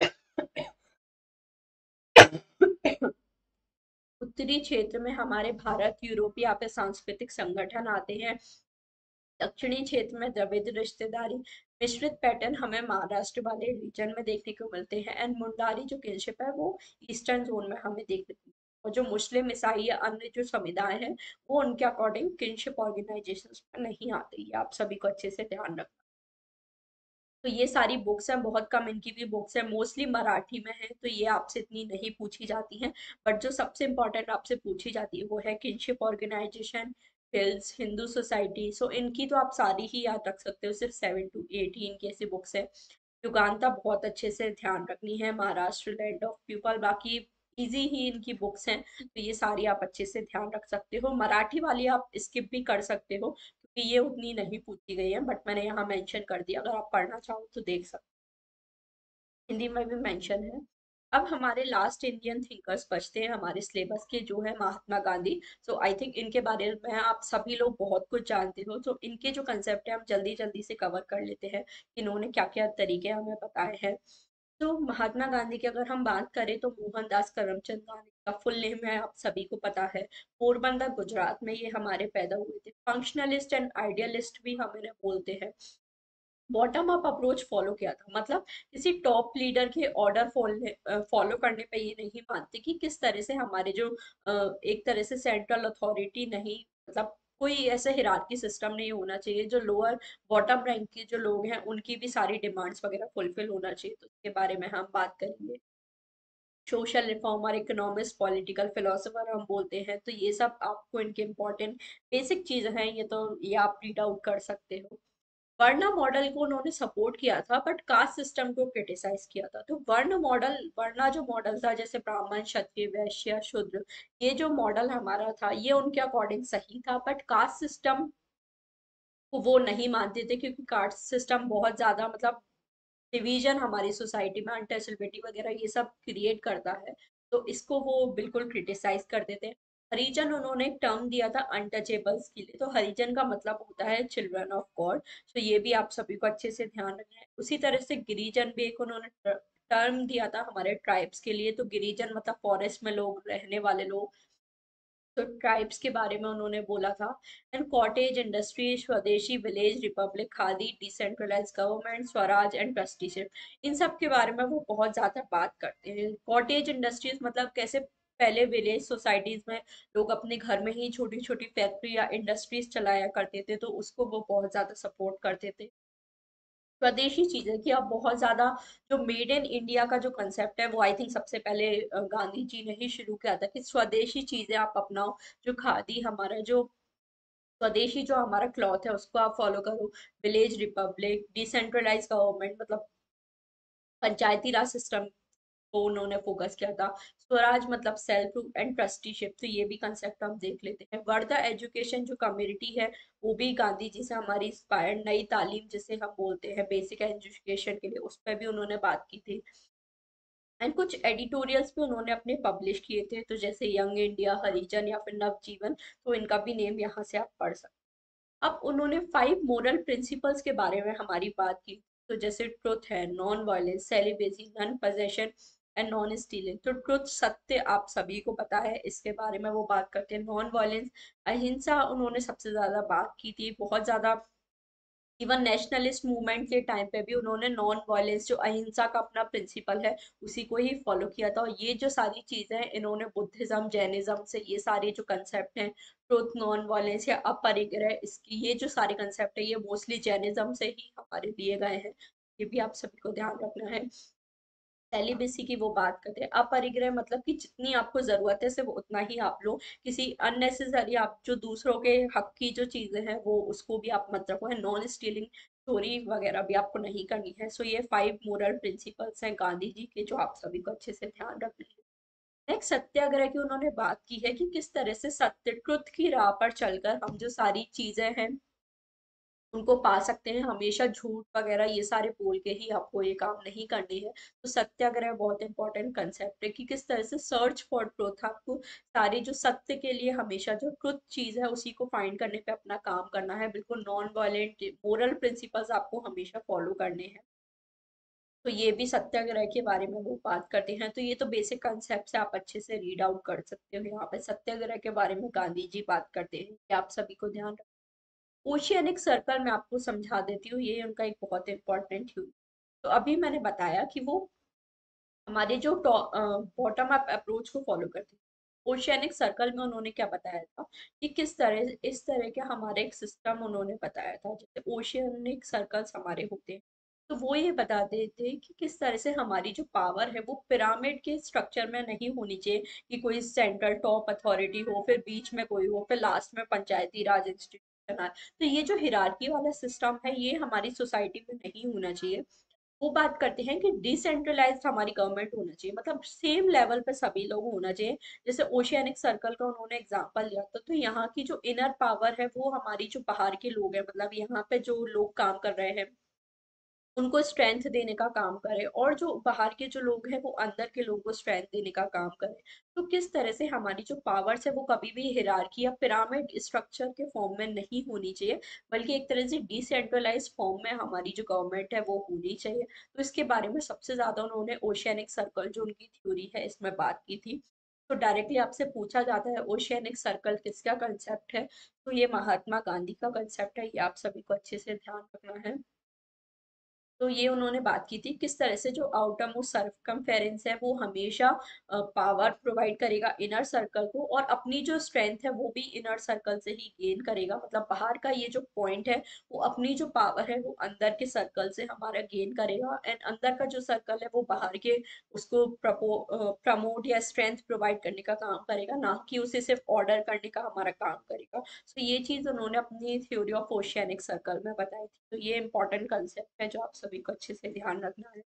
तो उत्तरी क्षेत्र में हमारे भारत यूरोपीय या फिर सांस्कृतिक संगठन आते हैं। दक्षिणी क्षेत्र में द्रविड़ रिश्तेदारी, मिश्रित पैटर्न हमें महाराष्ट्र वाले रीजन में देखने को मिलते हैं। एंड मुंडारी जो किनशिप है वो ईस्टर्न जोन में हमें देखने को, और जो मुस्लिम, ईसाई या अन्य जो समुदाय हैं, वो उनके अकॉर्डिंग किनशिप ऑर्गेनाइजेशंस में नहीं आते। ये आप सभी को अच्छे से ध्यान रखना। तो ये सारी बुक्स हैं, बहुत कम इनकी भी बुक्स हैं, मोस्टली मराठी में है, तो ये आपसे इतनी नहीं पूछी जाती हैं। बट जो सबसे इम्पोर्टेंट आपसे पूछी जाती है वो है kinship organisation, hills, Hindu society. So इनकी तो आप सारी ही याद रख सकते हो, सिर्फ सेवन टू एटीन की ऐसी बुक्स है। युगांता बहुत अच्छे से ध्यान रखनी है, महाराष्ट्र लैंड ऑफ पीपल, बाकी इजी ही इनकी बुक्स हैं, तो ये सारी आप अच्छे से ध्यान रख सकते हो। मराठी वाली आप स्किप भी कर सकते हो, क्योंकि ये उतनी नहीं पूछी गई है, बट मैंने यहाँ मेंशन कर दिया, अगर आप पढ़ना चाहो तो देख सकते हो। हिंदी में भी मेंशन है। अब हमारे लास्ट इंडियन थिंकर्स बचते हैं हमारे सिलेबस के, जो है महात्मा गांधी। सो आई थिंक इनके बारे में आप सभी लोग बहुत कुछ जानते हो, तो इनके जो कंसेप्ट है हम जल्दी जल्दी से कवर कर लेते हैं, इन्होंने क्या क्या तरीके हमें बताए हैं। तो महात्मा गांधी की अगर हम बात करें तो मोहनदास करमचंद गांधी का फुल नेम है, आप सभी को पता है। पोरबंदर गुजरात में ये हमारे पैदा हुए थे। फंक्शनलिस्ट एंड आइडियलिस्ट भी हम इन्हें बोलते हैं। बॉटम अप अप्रोच फॉलो किया था, मतलब किसी टॉप लीडर के ऑर्डर फॉलो फॉलो करने पे ये नहीं मानते कि किस तरह से हमारे जो अ, एक तरह से सेंट्रल अथॉरिटी नहीं, मतलब कोई ऐसा हिरार्की सिस्टम नहीं होना चाहिए, जो लोअर बॉटम रैंक के जो लोग हैं उनकी भी सारी डिमांड्स वगैरह फुलफिल होना चाहिए। तो इसके बारे में हम बात करेंगे। Social reformer, economist, political philosopher हम बोलते हैं। तो ये सब आपको इनके इम्पोर्टेंट बेसिक चीजें हैं, ये तो ये आप रीड आउट कर सकते हो। वर्ण मॉडल को उन्होंने सपोर्ट किया था, बट कास्ट सिस्टम को क्रिटिसाइज किया था। तो वर्ण मॉडल, वर्णा जो मॉडल था, जैसे ब्राह्मण, क्षत्रिय, वैश्य, शूद्र, ये जो मॉडल हमारा था ये उनके अकॉर्डिंग सही था, बट कास्ट सिस्टम को वो नहीं मानते थे, क्योंकि कास्ट सिस्टम बहुत ज्यादा, मतलब डिवीजन हमारी सोसाइटी में, अनटचेबिलिटी वगैरह ये सब क्रिएट करता है। तो इसको वो बिल्कुल क्रिटिसाइज करते थे। हरिजन उन्होंने एक टर्म दिया था अनटचेबल्स के लिए। तो हरिजन का मतलब होता है चिल्ड्रन ऑफ गॉड। तो ये भी आप सभी को अच्छे से ध्यान रखना है। उसी तरह से गिरिजन भी एक उन्होंने टर्म दिया था हमारे ट्राइब्स के लिए। तो गिरिजन मतलब फॉरेस्ट में लोग रहने वाले लोग। तो ट्राइब्स के बारे में उन्होंने बोला था। And cottage industry, swadeshi village republic, khadi, decentralise government, swaraj and trusteeship, इन सब के बारे में वो बहुत ज्यादा बात करते हैं। कॉटेज इंडस्ट्रीज मतलब कैसे पहले विलेज सोसाइटीज में लोग अपने घर में ही छोटी छोटी फैक्ट्री या इंडस्ट्रीज चलाया करते थे, तो उसको वो बहुत ज्यादा सपोर्ट करते थे। स्वदेशी चीजें कि अब बहुत ज्यादा जो मेड इन इंडिया का जो कंसेप्ट है, वो आई थिंक सबसे पहले अ, गांधी जी ने ही शुरू किया था, कि स्वदेशी चीजें आप अपनाओ। जो खादी हमारा जो स्वदेशी जो हमारा क्लॉथ है उसको आप फॉलो करो। विलेज रिपब्लिक, डिसेंट्रलाइज गवर्नमेंट मतलब पंचायती राज सिस्टम को उन्होंने फोकस किया था। स्वराज मतलब सेल्फ रूल एंड ट्रस्टीशिप, तो ये भी कंसेप्ट हम देख लेते हैं। वर्धा एजुकेशन जो कम्युनिटी है, वो भी गांधी जी से हमारी इंस्पायर्ड, नई तालीम जिसे हम बोलते हैं बेसिक एजुकेशन के लिए, उस पर भी उन्होंने बात की थी। एंड कुछ एडिटोरियल्स भी उन्होंने अपने पब्लिश किए थे, तो जैसे यंग इंडिया, हरिजन या फिर नवजीवन, तो इनका भी नेम यहाँ से आप पढ़ सकते हैं। अब उन्होंने फाइव मोरल प्रिंसिपल्स के बारे में हमारी बात की। तो जैसे ट्रुथ है, non violence, celibacy, non possession, and non stealing. तो ट्रुथ सत्य आप सभी को पता है, इसके बारे में वो बात करते हैं। नॉन वायलेंस अहिंसा उन्होंने सबसे ज्यादा बात की थी, बहुत ज्यादा। इवन नेशनलिस्ट मूवमेंट के टाइम पे भी उन्होंने नॉन वायलेंस, जो अहिंसा का अपना प्रिंसिपल है, उसी को ही फॉलो किया था। और ये जो सारी चीजें हैं इन्होंने बुद्धिज्म, जैनिज्म से, ये सारे जो कंसेप्ट हैं, ट्रुथ, नॉन वायलेंस या अपरिग्रह, इसकी ये जो सारे कंसेप्ट है ये मोस्टली जैनिज्म से ही हमारे लिए गए हैं। ये भी आप सभी को ध्यान रखना है। सेलिबेसी की वो बात करते हैं। अपरिग्रह मतलब कि जितनी आपको जरूरत है सिर्फ उतना ही आप लो, किसी अननेसेसरी आप जो दूसरों के हक की जो चीजें हैं वो उसको भी आप मत रखो है। नॉन स्टीलिंग, चोरी वगैरह भी आपको नहीं करनी है। सो ये फाइव मोरल प्रिंसिपल्स हैं गांधी जी के, जो आप सभी को अच्छे से ध्यान रखने हैं। नेक्स्ट सत्याग्रह की उन्होंने बात की है कि किस तरह से सत्य, ट्रुथ की राह पर चलकर हम जो सारी चीजें हैं उनको पा सकते हैं। हमेशा झूठ वगैरह ये सारे बोल के ही आपको ये काम नहीं करनी है। तो सत्याग्रह बहुत इंपॉर्टेंट कंसेप्ट है कि किस तरह से सर्च फॉर ट्रुथ, आपको सारी जो सत्य के लिए हमेशा जो ट्रुथ चीज है उसी को फाइंड करने पे अपना काम करना है। बिल्कुल नॉन वायलेंट मोरल प्रिंसिपल्स आपको हमेशा फॉलो करने हैं। तो ये भी सत्याग्रह के बारे में वो बात करते हैं। तो ये तो बेसिक कंसेप्ट है, आप अच्छे से रीड आउट कर सकते हो। यहाँ पे सत्याग्रह के बारे में गांधी जी बात करते हैं कि आप सभी को ध्यान। ओशियनिक सर्कल में आपको समझा देती हूँ, ये उनका एक बहुत इंपॉर्टेंट है। तो अभी मैंने बताया कि वो हमारे जो बॉटम अप अप्रोच को फॉलो करते हैं। ओशियनिक सर्कल में उन्होंने क्या बताया था कि किस तरह इस तरह के हमारे एक सिस्टम उन्होंने बताया था, जैसे ओशियनिक सर्कल्स हमारे होते हैं। तो वो ये बताते थे कि किस तरह से हमारी जो पावर है वो पिरामिड के स्ट्रक्चर में नहीं होनी चाहिए, कि कोई सेंट्रल टॉप अथॉरिटी हो, फिर बीच में कोई हो, फिर लास्ट में पंचायती राज इंस्टीट्यूशन आए। तो ये जो हिरार्की वाला सिस्टम है ये हमारी सोसाइटी में नहीं होना चाहिए। वो बात करते हैं कि डिसेंट्रलाइज्ड हमारी गवर्नमेंट होना चाहिए, मतलब सेम लेवल पे सभी लोग होना चाहिए। जैसे ओशियानिक सर्कल का उन्होंने एग्जांपल लिया था, तो यहाँ की जो इनर पावर है वो हमारी जो बाहर के लोग हैं, मतलब यहाँ पे जो लोग काम कर रहे हैं उनको स्ट्रेंथ देने का काम करे, और जो बाहर के जो लोग हैं वो अंदर के लोगों को स्ट्रेंथ देने का काम करे। तो किस तरह से हमारी जो पावर्स है वो कभी भी हिरार्की या पिरामिड स्ट्रक्चर के फॉर्म में नहीं होनी चाहिए, बल्कि एक तरह से डिसेंट्रलाइज फॉर्म में हमारी जो गवर्नमेंट है वो होनी चाहिए। तो इसके बारे में सबसे ज्यादा उन्होंने ओशियनिक सर्कल जो उनकी थ्योरी है इसमें बात की थी। तो डायरेक्टली आपसे पूछा जाता है ओशियनिक सर्कल किसका कंसेप्ट है, तो ये महात्मा गांधी का कंसेप्ट है। ये आप सभी को अच्छे से ध्यान रखना है। तो ये उन्होंने बात की थी किस तरह से जो आउटर मोस्ट सर्कमफेरेंस है वो हमेशा पावर प्रोवाइड करेगा इनर सर्कल को, और अपनी जो स्ट्रेंथ है वो भी इनर सर्कल से ही गेन करेगा। मतलब बाहर का ये जो पॉइंट है वो अपनी जो पावर है वो अंदर के सर्कल से हमारा गेन करेगा, एंड अंदर का जो सर्कल है वो बाहर के उसको प्रमोट या स्ट्रेंथ प्रोवाइड करने का काम करेगा, ना कि उसे सिर्फ ऑर्डर करने का हमारा काम करेगा। तो ये चीज उन्होंने अपनी थ्योरी ऑफ ओशियनिक सर्कल में बताई थी। तो ये इंपॉर्टेंट कंसेप्ट है जो आप सभी को अच्छे से ध्यान रखना है।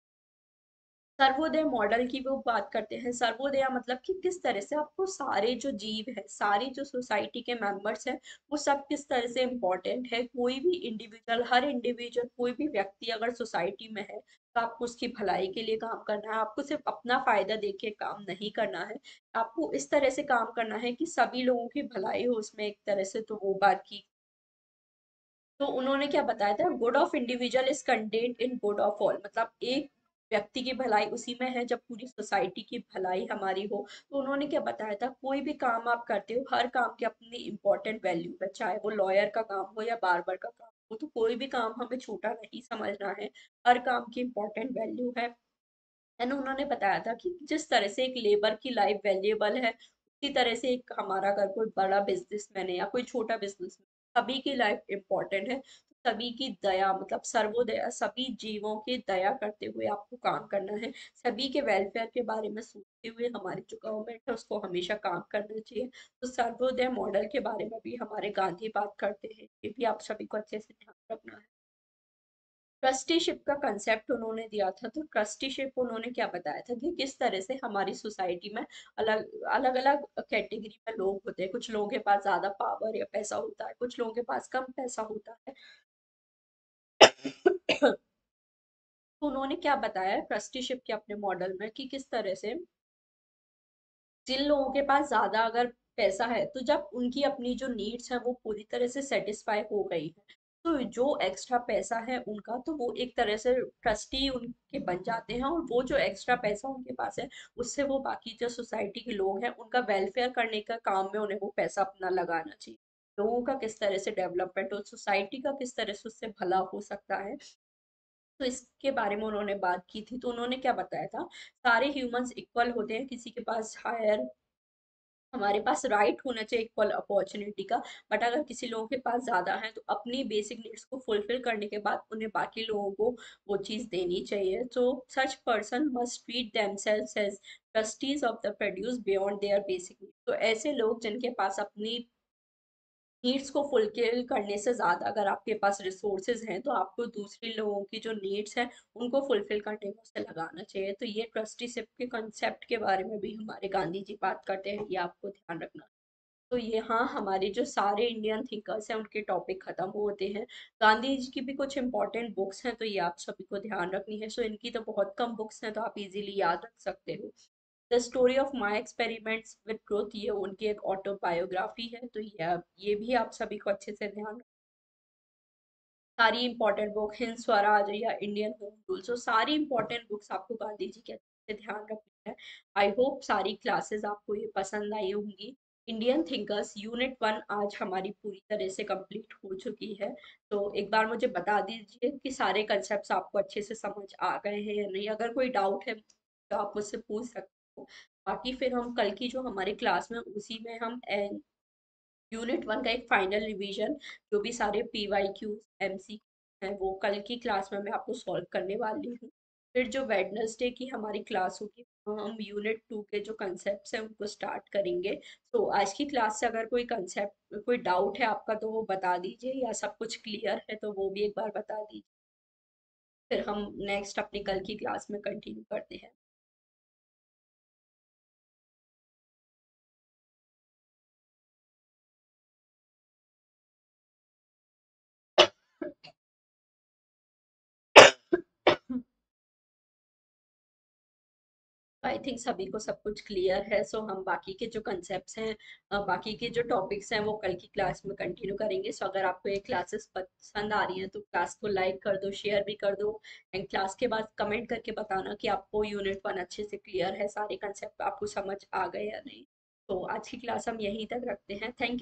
सर्वोदय मॉडल की वो बात करते हैं। सर्वोदय मतलब कि किस तरह से आपको सारे जो जीव है, सारी जो सोसाइटी के मेंबर्स हैं, वो सब किस तरह से इम्पोर्टेंट है। कोई भी इंडिविजुअल, हर इंडिविजुअल, कोई भी व्यक्ति अगर सोसाइटी में है तो आपको उसकी भलाई के लिए काम करना है। आपको सिर्फ अपना फायदा देख के काम नहीं करना है, आपको इस तरह से काम करना है कि सभी लोगों की भलाई हो उसमें एक तरह से। तो वो बात की। तो उन्होंने क्या बताया था, good of individual is contained in good of all, मतलब एक व्यक्ति की भलाई उसी में है जब पूरी सोसाइटी की भलाई हमारी हो। तो उन्होंने क्या बताया था, कोई भी काम आप करते हो हर काम की अपनी इंपॉर्टेंट वैल्यू है, चाहे वो लॉयर का काम हो या बार्बर का काम हो। तो कोई भी काम हमें छोटा नहीं समझना है, हर काम की इंपॉर्टेंट वैल्यू है। एंड उन्होंने बताया था कि जिस तरह से एक लेबर की लाइफ वैल्यूएबल है, उसी तरह से एक हमारा अगर कोई बड़ा बिजनेसमैन है या कोई छोटा बिजनेसमैन, सभी की लाइफ इम्पोर्टेंट है। तो सभी की दया, मतलब सर्वोदया, सभी जीवों की दया करते हुए आपको काम करना है। सभी के वेलफेयर के बारे में सोचते हुए हमारी जो गवर्नमेंट है उसको हमेशा काम करना चाहिए। तो सर्वोदय मॉडल के बारे में भी हमारे गांधी बात करते हैं, ये भी आप सभी को अच्छे से ध्यान रखना है। ट्रस्टीशिप का कंसेप्ट उन्होंने दिया था। तो ट्रस्टीशिप उन्होंने क्या बताया था कि किस तरह से हमारी सोसाइटी में अलग अलग अलग कैटेगरी में लोग होते हैं। कुछ लोगों के पास ज्यादा पावर या पैसा होता है, कुछ लोगों के पास कम पैसा होता है। तो उन्होंने क्या बताया ट्रस्टीशिप के अपने मॉडल में कि किस तरह से जिन लोगों के पास ज्यादा अगर पैसा है, तो जब उनकी अपनी जो नीड्स है वो पूरी तरह से सेटिस्फाई हो गई है, तो जो एक्स्ट्रा पैसा है उनका, तो वो एक तरह से ट्रस्टी उनके बन जाते हैं, और वो जो एक्स्ट्रा पैसा उनके पास है उससे वो बाकी जो सोसाइटी के लोग हैं उनका वेलफेयर करने का काम में उन्हें वो पैसा अपना लगाना चाहिए। लोगों का किस तरह से डेवलपमेंट और सोसाइटी का किस तरह से उससे भला हो सकता है, तो इसके बारे में उन्होंने बात की थी। तो उन्होंने क्या बताया था, सारे ह्यूमंस इक्वल होते हैं, किसी के पास हायर, हमारे पास राइट होना चाहिए इक्वल अपॉर्चुनिटी का। बट अगर किसी लोगों के पास ज्यादा है तो अपनी बेसिक नीड्स को फुलफिल करने के बाद उन्हें बाकी लोगों को वो चीज देनी चाहिए। तो such person must treat themselves as trustees of the produce beyond their basic need. तो ऐसे लोग जिनके पास अपनी नीड्स को फुलफिल करने से ज़्यादा अगर आपके पास रिसोर्सेज हैं, तो आपको दूसरे लोगों की जो नीड्स हैं उनको फुलफिल करने में उसे लगाना चाहिए। तो ये ट्रस्टीशिप के कंसेप्ट के बारे में भी हमारे गांधी जी बात करते हैं, ये आपको ध्यान रखना। तो ये हाँ, हमारे जो सारे इंडियन थिंकर्स हैं उनके टॉपिक खत्म होते हैं। गांधी जी की भी कुछ इंपॉर्टेंट बुक्स हैं, तो ये आप सभी को ध्यान रखनी है। सो इनकी तो बहुत कम बुक्स हैं, तो आप इजीली याद रख सकते हो। The story of my experiments with truth, ये उनकी एक ऑटोबायोग्राफी है, तो ये ये भी आप सभी को अच्छे से ध्यान। सारी इंपॉर्टेंट बुक, हिंद स्वराज या इंडियन होम रूल, so सारी इंपॉर्टेंट बुक्स आपको गांधी जी के अच्छे से ध्यान रखना है। आई होप सारी क्लासेस आपको ये पसंद आई होंगी। इंडियन थिंकर्स यूनिट वन आज हमारी पूरी तरह से कंप्लीट हो चुकी है। तो एक बार मुझे बता दीजिए कि सारे कंसेप्ट्स आपको अच्छे से समझ आ गए हैं या नहीं। अगर कोई डाउट है तो आप मुझसे पूछ सकते हो। बाकी फिर हम कल की जो हमारी क्लास में उसी में हम यूनिट वन का एक फाइनल रिवीजन, जो भी सारे P Y Qs M C हैं वो कल की क्लास में मैं आपको सॉल्व करने वाली हूँ। फिर जो वेडनेसडे की हमारी क्लास होगी, वहाँ हम यूनिट टू के जो कंसेप्ट हैं उनको स्टार्ट करेंगे। तो आज की क्लास से अगर कोई कंसेप्ट, कोई डाउट है आपका, तो वो बता दीजिए, या सब कुछ क्लियर है तो वो भी एक बार बता दीजिए। फिर हम नेक्स्ट अपनी कल की क्लास में कंटिन्यू करते हैं। आई थिंक सभी को सब कुछ क्लियर है। सो हम बाकी के जो कंसेप्ट्स हैं, अ, बाकी के जो टॉपिक्स हैं वो कल की क्लास में कंटिन्यू करेंगे। सो अगर आपको ये क्लासेस पसंद आ रही हैं तो क्लास को लाइक कर दो, शेयर भी कर दो। एंड क्लास के बाद कमेंट करके बताना कि आपको यूनिट वन अच्छे से क्लियर है, सारे कंसेप्ट आपको समझ आ गए या नहीं। तो आज की क्लास हम यहीं तक रखते हैं। थैंक